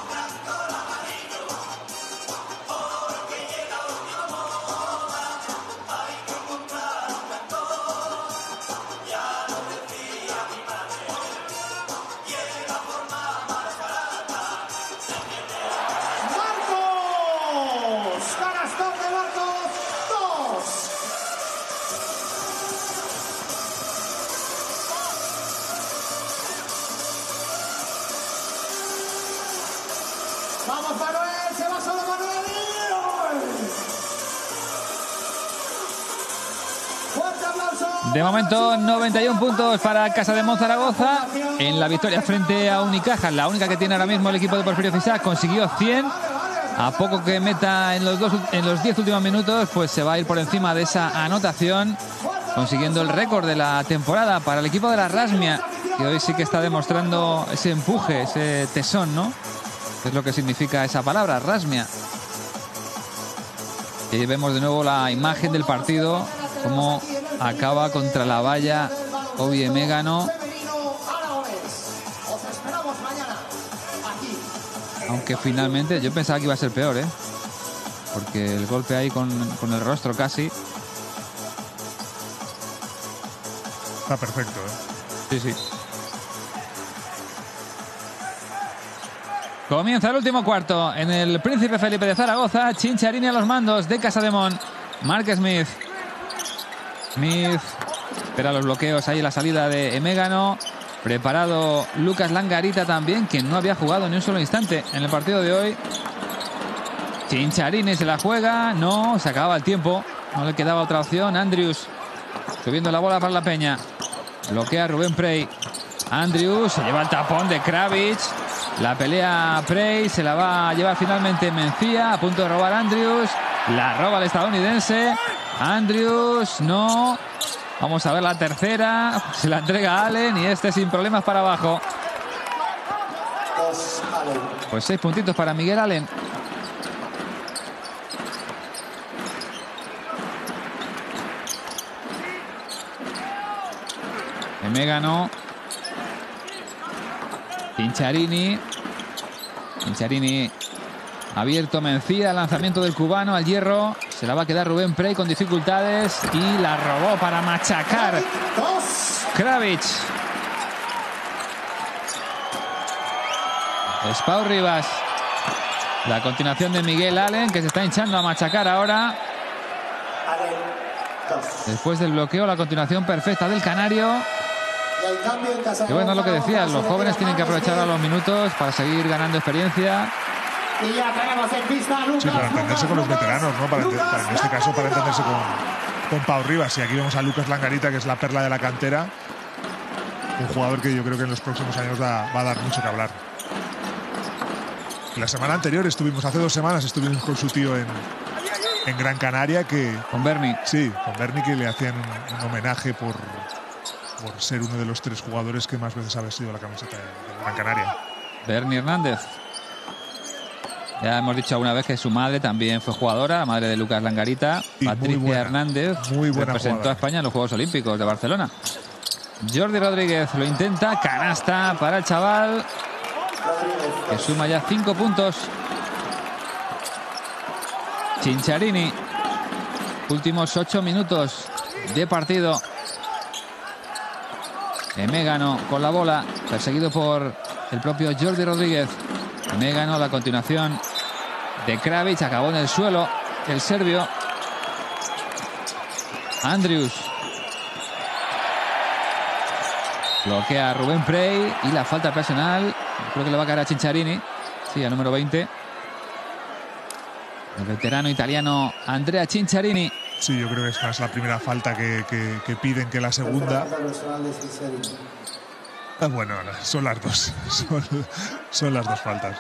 Vamos Manuel, se va solo Manuel. Fuerte aplauso. De momento noventa y uno puntos para Casa de Monzaragoza en la victoria frente a Unicaja, la única que tiene ahora mismo el equipo de Porfirio Fisac. Consiguió cien. A poco que meta en los dos, en los diez últimos minutos, pues se va a ir por encima de esa anotación, consiguiendo el récord de la temporada para el equipo de la Rasmia, que hoy sí que está demostrando ese empuje, ese tesón, ¿no? ¿Qué es lo que significa esa palabra, Rasmia? Y ahí vemos de nuevo la imagen del partido, cómo acaba contra la valla Ovie Mégano. Aunque finalmente yo pensaba que iba a ser peor, ¿eh? Porque el golpe ahí con, con el rostro casi. Está perfecto, ¿eh? Sí, sí. Comienza el último cuarto en el Príncipe Felipe de Zaragoza. Chincharini a los mandos de Casademón. Mark Smith. Smith espera los bloqueos ahí en la salida de Mégano. Preparado Lucas Langarita también, que no había jugado ni un solo instante en el partido de hoy. Chincharini se la juega. No, se acababa el tiempo. No le quedaba otra opción. Andrews subiendo la bola para la Peña. Bloquea Rubén Prey. Andrews se lleva el tapón de Kravitz. La pelea Prey, se la va a llevar finalmente Mencía. A punto de robar Andrews. La roba el estadounidense. Andrews, no. Vamos a ver la tercera. Se la entrega a Allen y este sin problemas para abajo. Pues seis puntitos para Miguel Allen. Mégano. Chincharini. Chincharini abierto Mencía. Lanzamiento del cubano al hierro. Se la va a quedar Rubén Prey con dificultades. Y la robó para machacar Kravitz. Spau Rivas. La continuación de Miguel Allen, que se está hinchando a machacar ahora. Después del bloqueo, la continuación perfecta del canario. Que bueno, es lo que decía, los jóvenes tienen que aprovechar a los minutos para seguir ganando experiencia. Y ya tenemos en pista a Lucas. Sí, para entenderse con los veteranos, ¿no? Para, para, en este caso, para entenderse con, con Pau Rivas. Y aquí vemos a Lucas Langarita, que es la perla de la cantera. Un jugador que yo creo que en los próximos años da, va a dar mucho que hablar. La semana anterior estuvimos, hace dos semanas, estuvimos con su tío en, en Gran Canaria. Que, con Bernie. Sí, con Bernie, que le hacían un, un homenaje por, por ser uno de los tres jugadores que más veces ha vestido la camiseta de, de Gran Canaria. Bernie Hernández. Ya hemos dicho alguna vez que su madre también fue jugadora, la madre de Lucas Langarita, y Patricia muy buena, Hernández, muy buena representó jugadora. a España en los Juegos Olímpicos de Barcelona. Jordi Rodríguez lo intenta, canasta para el chaval, que suma ya cinco puntos. Chincharini, últimos ocho minutos de partido. Mégano con la bola, perseguido por el propio Jordi Rodríguez. Mégano, la continuación de Kravitz, acabó en el suelo el serbio. Andrews bloquea a Rubén Prey y la falta personal, creo que le va a caer a Chincharini, sí, al número veinte, el veterano italiano Andrea Chincharini. Sí, yo creo que es más la primera falta que, que, que piden que la segunda. Bueno, son las dos. Son, son las dos faltas.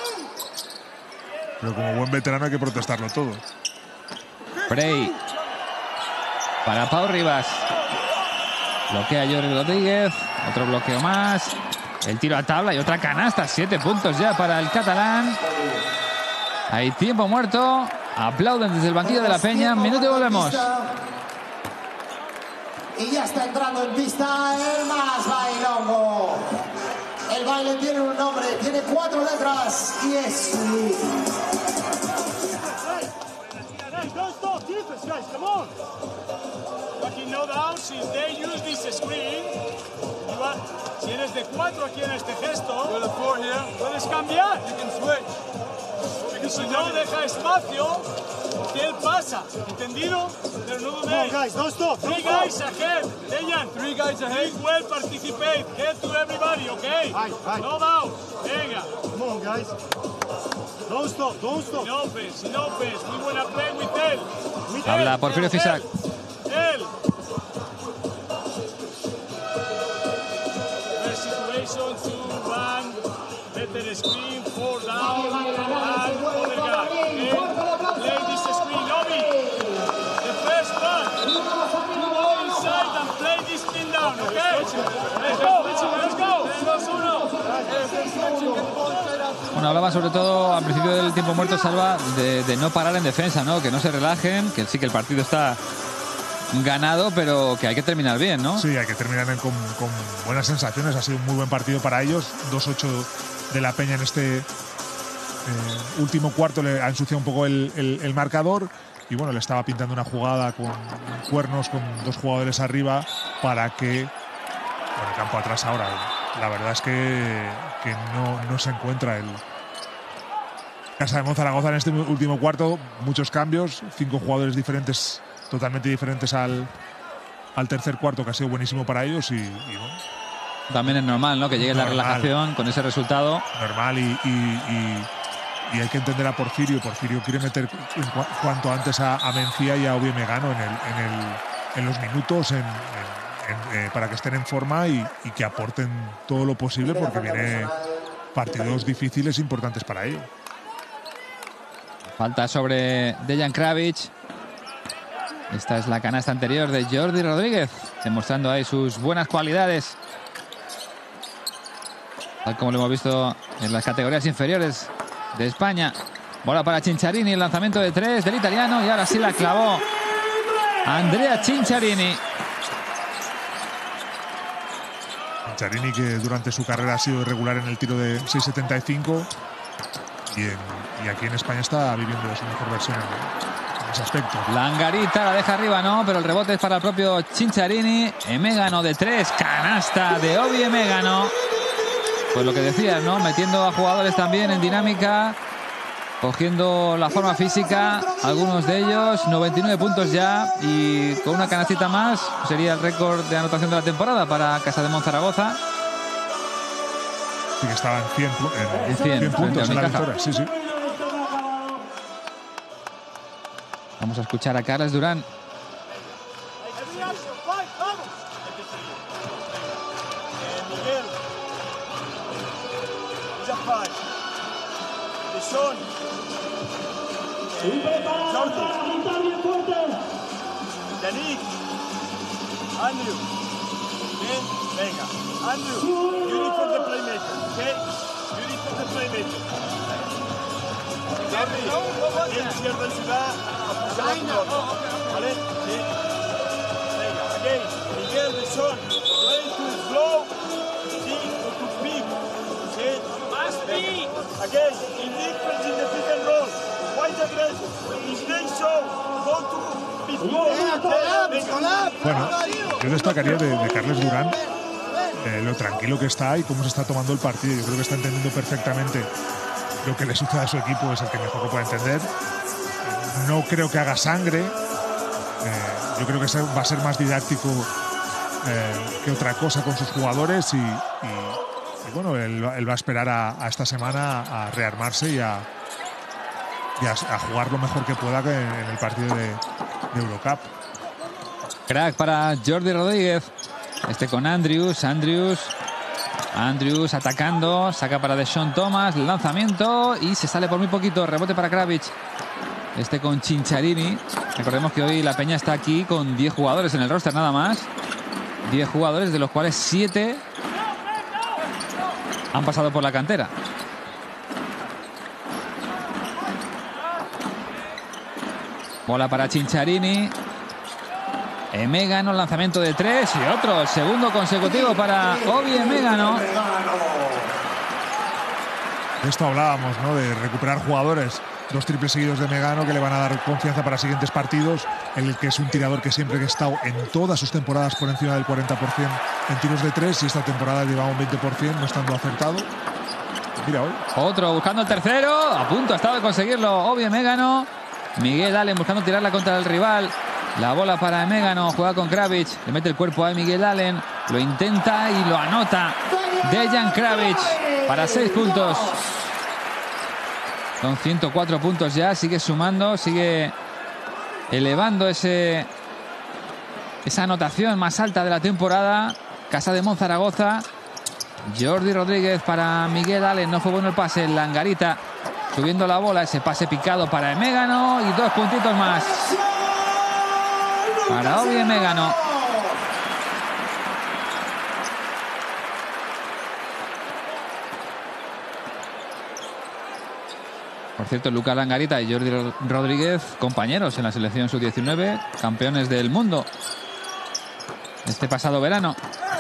Pero como buen veterano hay que protestarlo todo. Prey. Para Pau Rivas. Bloquea a Jordi Rodríguez. Otro bloqueo más. El tiro a tabla y otra canasta. Siete puntos ya para el catalán. Hay tiempo muerto. Aplauden desde el banquillo de la Peña. Minuto y volvemos. Y ya está entrando en pista el más bailongo. El baile tiene un nombre, tiene cuatro letras y es League. Don't stop, defense, guys, come on. Fucking no down, si they use this screen, you are, si eres de cuatro aquí en este gesto, puedes cambiar. You can switch. Y si no deja espacio, que él pasa, ¿entendido? Pero no dudéis. guys, don't stop. Three guys ahead, Dejan. Three guys ahead. Big well participate. Get to everybody, okay? Aye, aye. No down. Venga. Come on, guys. Don't stop, don't stop. Sin offense, sin offense. We wanna play with él. With Habla él, Porfirio él, Fisac. Él. First situation, two, one. Better screen, four down. And other guy. Okay? Play this screen, Obi. The first one. Go inside and play this thing down, okay? Let's go, let's go. dos uno. Bueno, hablaba sobre todo al principio del tiempo muerto, Salva, de, de no parar en defensa, ¿no? Que no se relajen, que sí que el partido está ganado, pero que hay que terminar bien, ¿no? Sí, hay que terminar con, con buenas sensaciones. Ha sido un muy buen partido para ellos. dos ocho de la Peña en este eh, último cuarto le ha ensuciado un poco el, el, el marcador. Y bueno, le estaba pintando una jugada con cuernos, con dos jugadores arriba, para que, bueno, el campo atrás ahora, la verdad es que, que no, no se encuentra el Casa de Monzaragoza en este último cuarto. Muchos cambios, cinco jugadores diferentes, totalmente diferentes al, al tercer cuarto, que ha sido buenísimo para ellos. Y, y bueno, también es normal, ¿no? Que llegue normal, la relajación con ese resultado. Normal y... y, y Y hay que entender a Porfirio. Porfirio quiere meter en cu cuanto antes a, a Mencía y a Obi Megano en, el, en, el, en los minutos en, en, en, eh, para que estén en forma y, y que aporten todo lo posible, porque viene partidos difíciles importantes para ellos. Falta sobre Dejan Kravic. Esta es la canasta anterior de Jordi Rodríguez, demostrando ahí sus buenas cualidades, tal como lo hemos visto en las categorías inferiores de España. Bola para Cinciarini, el lanzamiento de tres del italiano, y ahora sí la clavó Andrea Cinciarini. Cinciarini, que durante su carrera ha sido irregular en el tiro de seis setenta y cinco, y, en, y aquí en España está viviendo su mejor versión en, en ese aspecto. Langarita la deja arriba, no, pero el rebote es para el propio Cinciarini. Emegano de tres, canasta de Obi Emegano. Pues lo que decías, ¿no? Metiendo a jugadores también en dinámica, cogiendo la forma física, algunos de ellos, noventa y nueve puntos ya, y con una canastita más sería el récord de anotación de la temporada para Casa de Monzaragoza. Sí, que estaba en cien, en en cien, cien puntos en la victoria. Sí, sí. Vamos a escuchar a Carles Durán. Son. Yannick. Andrew. Okay. Venga. Andrew. You need for the playmaker. Okay. You need for the playmaker. Gary. Tienes cierta ciudad. ¿Vale? Sí. Venga. Again. Miguel de Son. Ready to flow. Sí. To speak. Sí. Más speak. Again, in difference in the pick and roll, quite aggressive. His next show, go to fifteen. Bueno, yo destacaría de, de Carles Durán eh, lo tranquilo que está y cómo se está tomando el partido. Yo creo que está entendiendo perfectamente lo que le sucede a su equipo, es el que mejor lo puede entender. No creo que haga sangre. Eh, yo creo que va a ser más didáctico eh, que otra cosa con sus jugadores y, y Y bueno, él, él va a esperar a, a esta semana a rearmarse y, a, y a, a jugar lo mejor que pueda en, en el partido de, de Eurocup. Crack para Jordi Rodríguez. Este con Andrews. Andrews. Andrews atacando. Saca para Deshaun Thomas. Lanzamiento. Y se sale por muy poquito. Rebote para Kravic. Este con Cinciarini. Recordemos que hoy la Peña está aquí con diez jugadores en el roster nada más. diez jugadores, de los cuales siete han pasado por la cantera. Bola para Cinciarini. Emegano, lanzamiento de tres y otro, segundo consecutivo para Obi Emegano. De esto hablábamos, ¿no? De recuperar jugadores. Dos triples seguidos de Megano que le van a dar confianza para siguientes partidos. El que es un tirador que siempre que ha estado en todas sus temporadas por encima del cuarenta por ciento en tiros de tres, y esta temporada lleva un veinte por ciento, no estando acertado. Mira hoy. Otro buscando el tercero. A punto ha estado de conseguirlo Obi Emegano. Miguel Allen buscando tirarla contra el rival. La bola para Emegano. Juega con Kravic. Le mete el cuerpo a Miguel Allen. Lo intenta y lo anota. Dejan Kravic para seis puntos. Son ciento cuatro puntos ya. Sigue sumando. Sigue elevando ese esa anotación más alta de la temporada. Casademón Zaragoza. Jordi Rodríguez para Miguel Allen. No fue bueno el pase. Langarita subiendo la bola. Ese pase picado para Emegano. Y dos puntitos más para Obi Emegano. Por cierto, Luca Langarita y Jordi Rodríguez, compañeros en la selección sub diecinueve, campeones del mundo este pasado verano.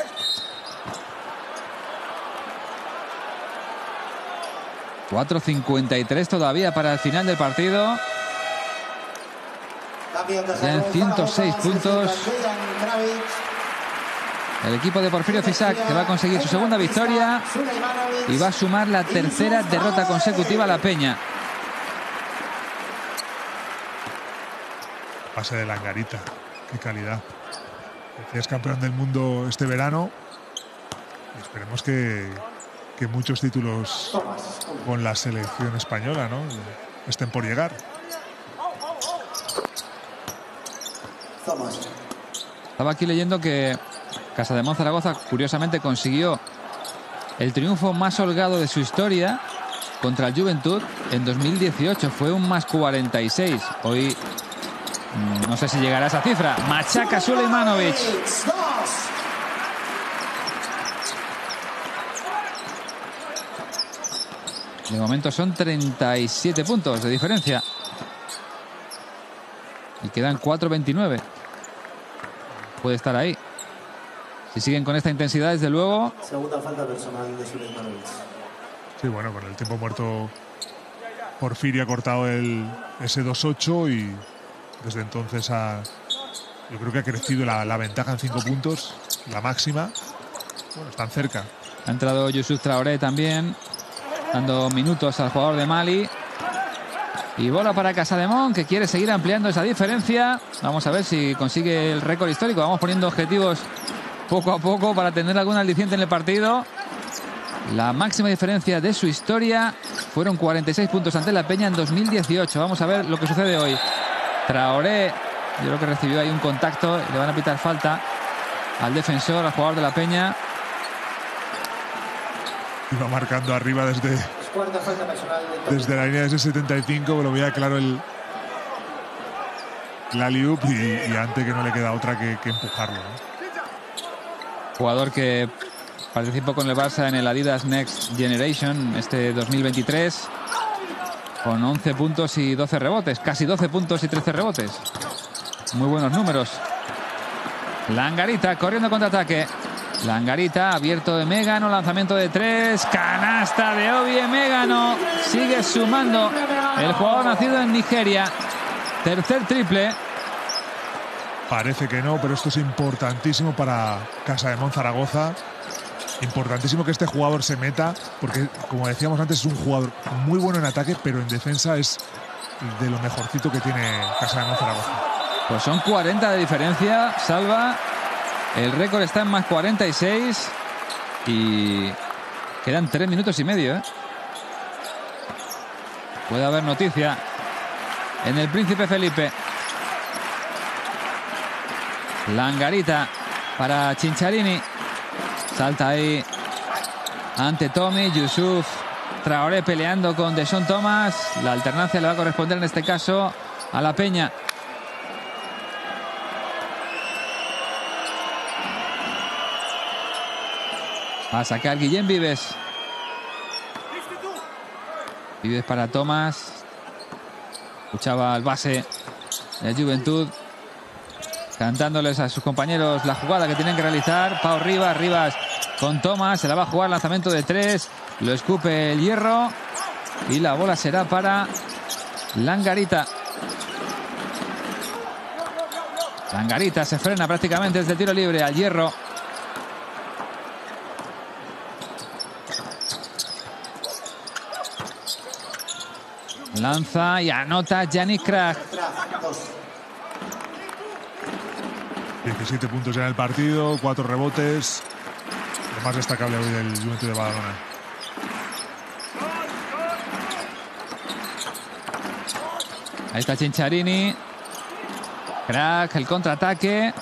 cuatro cincuenta y tres todavía para el final del partido. Ya en ciento seis puntos. El equipo de Porfirio Fisac, que va a conseguir su segunda victoria y va a sumar la tercera derrota consecutiva a la Peña. Pase de Langarita, qué calidad. Es campeón del mundo este verano. Y esperemos que, que muchos títulos con la selección española, ¿no?, estén por llegar. Estaba aquí leyendo que Casademón Zaragoza curiosamente consiguió el triunfo más holgado de su historia contra el Juventud en dos mil dieciocho. Fue un más cuarenta y seis. Hoy no sé si llegará a esa cifra. Machaca Suleimanovic. De momento son treinta y siete puntos de diferencia. Y quedan cuatro veintinueve. Puede estar ahí. Si siguen con esta intensidad, desde luego. Segunda falta personal de Suleimanovic. Sí, bueno, con el tiempo muerto Porfirio ha cortado el ese dos ocho y desde entonces ha, yo creo que ha crecido la, la ventaja en cinco puntos, la máxima. Bueno, están cerca. Ha entrado Youssouf Traoré también, dando minutos al jugador de Mali. Y bola para Casademón, que quiere seguir ampliando esa diferencia. Vamos a ver si consigue el récord histórico. Vamos poniendo objetivos poco a poco para tener algún aliciente en el partido. La máxima diferencia de su historia fueron cuarenta y seis puntos ante la Peña en dos mil dieciocho. Vamos a ver lo que sucede hoy. Traoré, yo creo que recibió ahí un contacto y le van a pitar falta al defensor, al jugador de la Peña. Iba marcando arriba desde, desde la línea de ese setenta y cinco, pero veía claro el la alley-oop y, y antes que no le queda otra que, que empujarlo, ¿no? Jugador que participó con el Barça en el Adidas Next Generation este dos mil veintitrés con once puntos y doce rebotes, casi doce puntos y trece rebotes. Muy buenos números. Langarita corriendo contraataque. Langarita abierto de Emegano, lanzamiento de tres, canasta de Obi Emegano. Sigue sumando el jugador nacido en Nigeria. Tercer triple. Parece que no, pero esto es importantísimo para Casademón Zaragoza. Importantísimo que este jugador se meta, porque como decíamos antes es un jugador muy bueno en ataque, pero en defensa es de lo mejorcito que tiene Casademón Zaragoza. Pues son cuarenta de diferencia, Salva. El récord está en más cuarenta y seis y quedan tres minutos y medio, ¿eh? Puede haber noticia en el Príncipe Felipe. Langarita para Cinciarini. Salta ahí ante Tommy. Youssouf Traoré peleando con Deshaun Thomas. La alternancia le va a corresponder en este caso a la Peña. Va a sacar Guillén Vives. Vives para Thomas. Escuchaba al base de Juventud. cantándoles a sus compañeros la jugada que tienen que realizar. Pau Rivas, Rivas con Thomas, se la va a jugar, lanzamiento de tres, lo escupe el Hierro y la bola será para Langarita. Langarita se frena prácticamente desde el tiro libre al Hierro. Lanza y anota Yannick Krag. diecisiete puntos ya en el partido, cuatro rebotes. Lo más destacable hoy del Juventud de Badalona. Ahí está Cinciarini. Krag, el contraataque.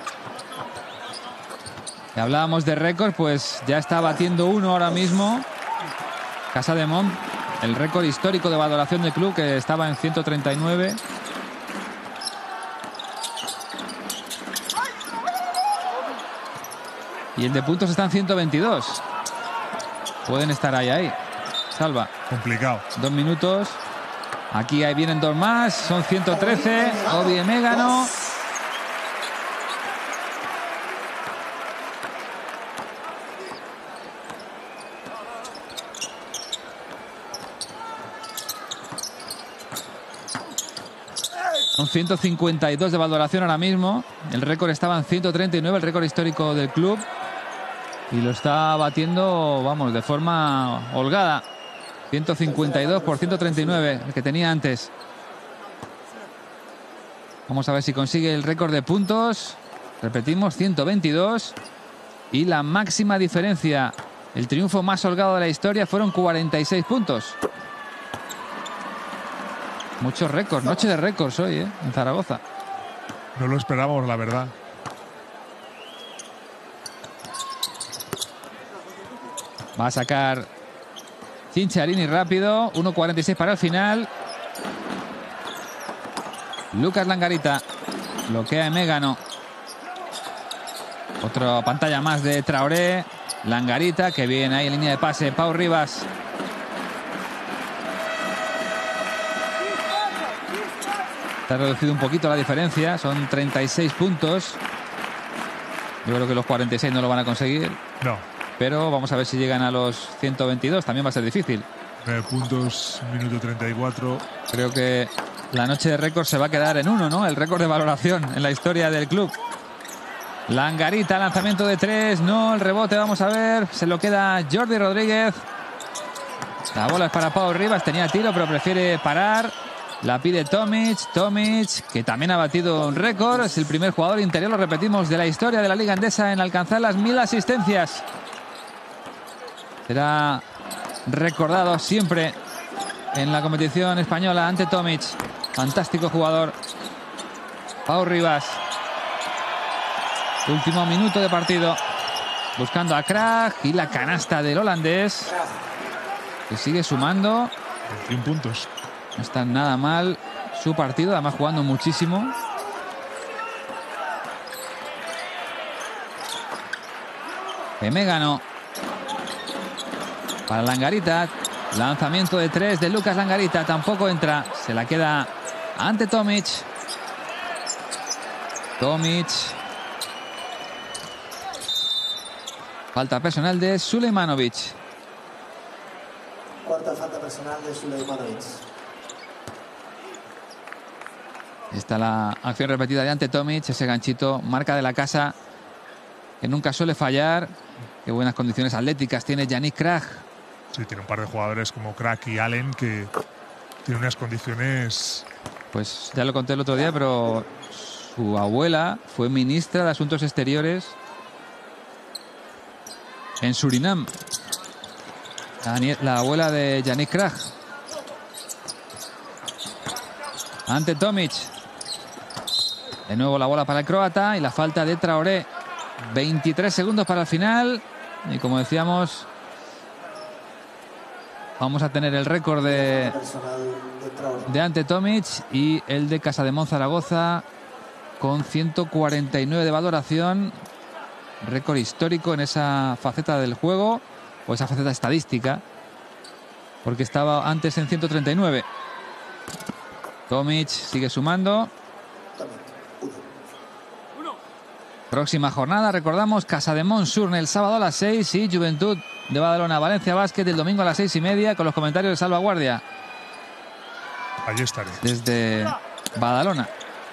Y hablábamos de récord, pues ya está batiendo uno ahora mismo. Casademont, el récord histórico de valoración del club, que estaba en ciento treinta y nueve. Y el de puntos está en ciento veintidós. Pueden estar ahí, ahí. Salva. Complicado. Dos minutos. Aquí ahí vienen dos más. Son ciento trece. Obi Mégano. Son ciento cincuenta y dos de valoración ahora mismo. El récord estaba en ciento treinta y nueve, el récord histórico del club. Y lo está batiendo, vamos, de forma holgada. ciento cincuenta y dos por ciento treinta y nueve, el que tenía antes. Vamos a ver si consigue el récord de puntos. Repetimos, ciento veintidós. Y la máxima diferencia, el triunfo más holgado de la historia, fueron cuarenta y seis puntos. Muchos récords, noche de récords hoy, ¿eh? En Zaragoza. No lo esperábamos, la verdad. Va a sacar Cinciarini rápido. uno cuarenta y seis para el final. Lucas Langarita bloquea a Mégano. Otra pantalla más de Traoré. Langarita, que viene ahí en línea de pase. Pau Rivas. Se ha reducido un poquito la diferencia. Son treinta y seis puntos. Yo creo que los cuarenta y seis no lo van a conseguir. No. Pero vamos a ver si llegan a los ciento veintidós. También va a ser difícil. nueve puntos, minuto treinta y cuatro. Creo que la noche de récord se va a quedar en uno, ¿no? El récord de valoración en la historia del club. Langarita, lanzamiento de tres. No, el rebote, vamos a ver. Se lo queda Jordi Rodríguez. La bola es para Pau Rivas. Tenía tiro, pero prefiere parar. La pide Tomic. Tomic, que también ha batido un récord. Es el primer jugador interior, lo repetimos, de la historia de la Liga Endesa en alcanzar las mil asistencias. Será recordado siempre en la competición española ante Tomic. Fantástico jugador. Pau Rivas. Último minuto de partido. Buscando a Krag y la canasta del holandés, que sigue sumando. veintiún puntos. No está nada mal su partido, además jugando muchísimo. Mégano. Para Langarita. Lanzamiento de tres de Lucas Langarita. Tampoco entra. Se la queda ante Tomic. Tomic. Falta personal de Sulejmanovic. Cuarta falta personal de Sulejmanovic. Está la acción repetida de ante Tomic. Ese ganchito, marca de la casa, que nunca suele fallar. Qué buenas condiciones atléticas tiene Yannick Krag. Sí, tiene un par de jugadores como Krag y Allen que tienen unas condiciones. Pues ya lo conté el otro día, pero su abuela fue ministra de Asuntos Exteriores en Surinam. La, la abuela de Yannick Krag. Ante Tomic. De nuevo la bola para el croata y la falta de Traoré. veintitrés segundos para el final. Y como decíamos, vamos a tener el récord de, de ante Tomic y el de Casademont Zaragoza con ciento cuarenta y nueve de valoración. Récord histórico en esa faceta del juego, o esa faceta estadística, porque estaba antes en ciento treinta y nueve. Tomic sigue sumando. Próxima jornada, recordamos, Casademont-Surne el sábado a las seis y Juventud de Badalona, Valencia Basket el domingo a las seis y media con los comentarios de Salvaguardia. Allí estaré. Desde Badalona.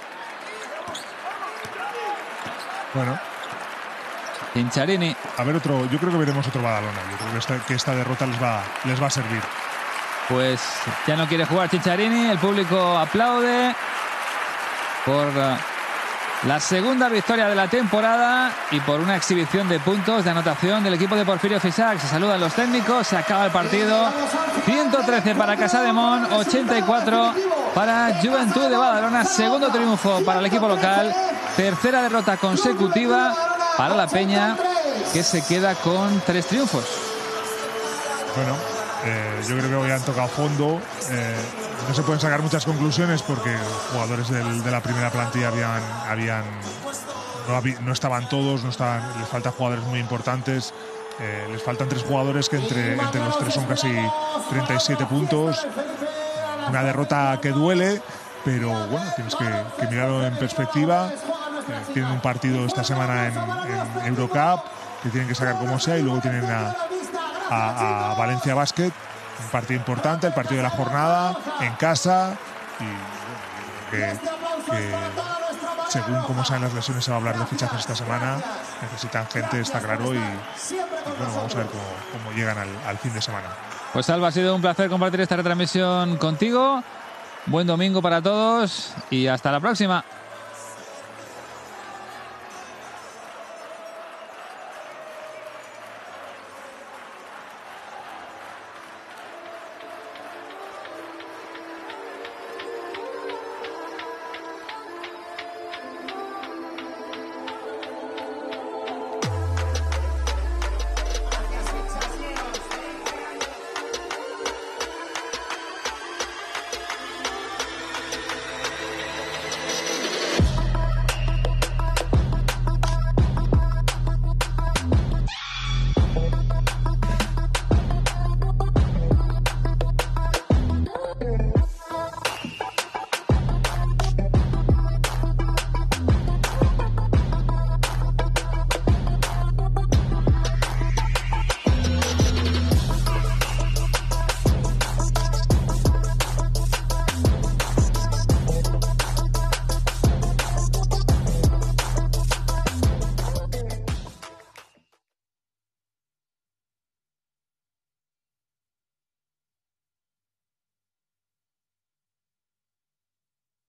Bueno. Cinciarini. A ver otro, yo creo que veremos otro Badalona. Yo creo que esta, que esta derrota les va, les va a servir. Pues ya no quiere jugar Cinciarini, el público aplaude por la segunda victoria de la temporada y por una exhibición de puntos de anotación del equipo de Porfirio Fisac. Se saludan los técnicos, se acaba el partido. ciento trece para Casademont, ochenta y cuatro para Juventud de Badalona. Segundo triunfo para el equipo local. Tercera derrota consecutiva para la Peña, que se queda con tres triunfos. Bueno, eh, yo creo que hoy han tocado fondo. Eh, no se pueden sacar muchas conclusiones porque jugadores del, de la primera plantilla habían, habían no, había, no estaban todos, no estaban, les faltan jugadores muy importantes. Eh, les faltan tres jugadores que entre, entre los tres son casi treinta y siete puntos. Una derrota que duele, pero bueno, tienes que, que mirarlo en perspectiva. Eh, tienen un partido esta semana en, en Eurocup que tienen que sacar como sea y luego tienen a, a, a Valencia Basket, un partido importante, el partido de la jornada en casa y que, que según cómo sean las lesiones se va a hablar de fichajes esta semana. Necesitan gente, está claro, y, y bueno, vamos a ver cómo, cómo llegan al, al fin de semana. Pues Alba, ha sido un placer compartir esta retransmisión contigo. Buen domingo para todos y hasta la próxima.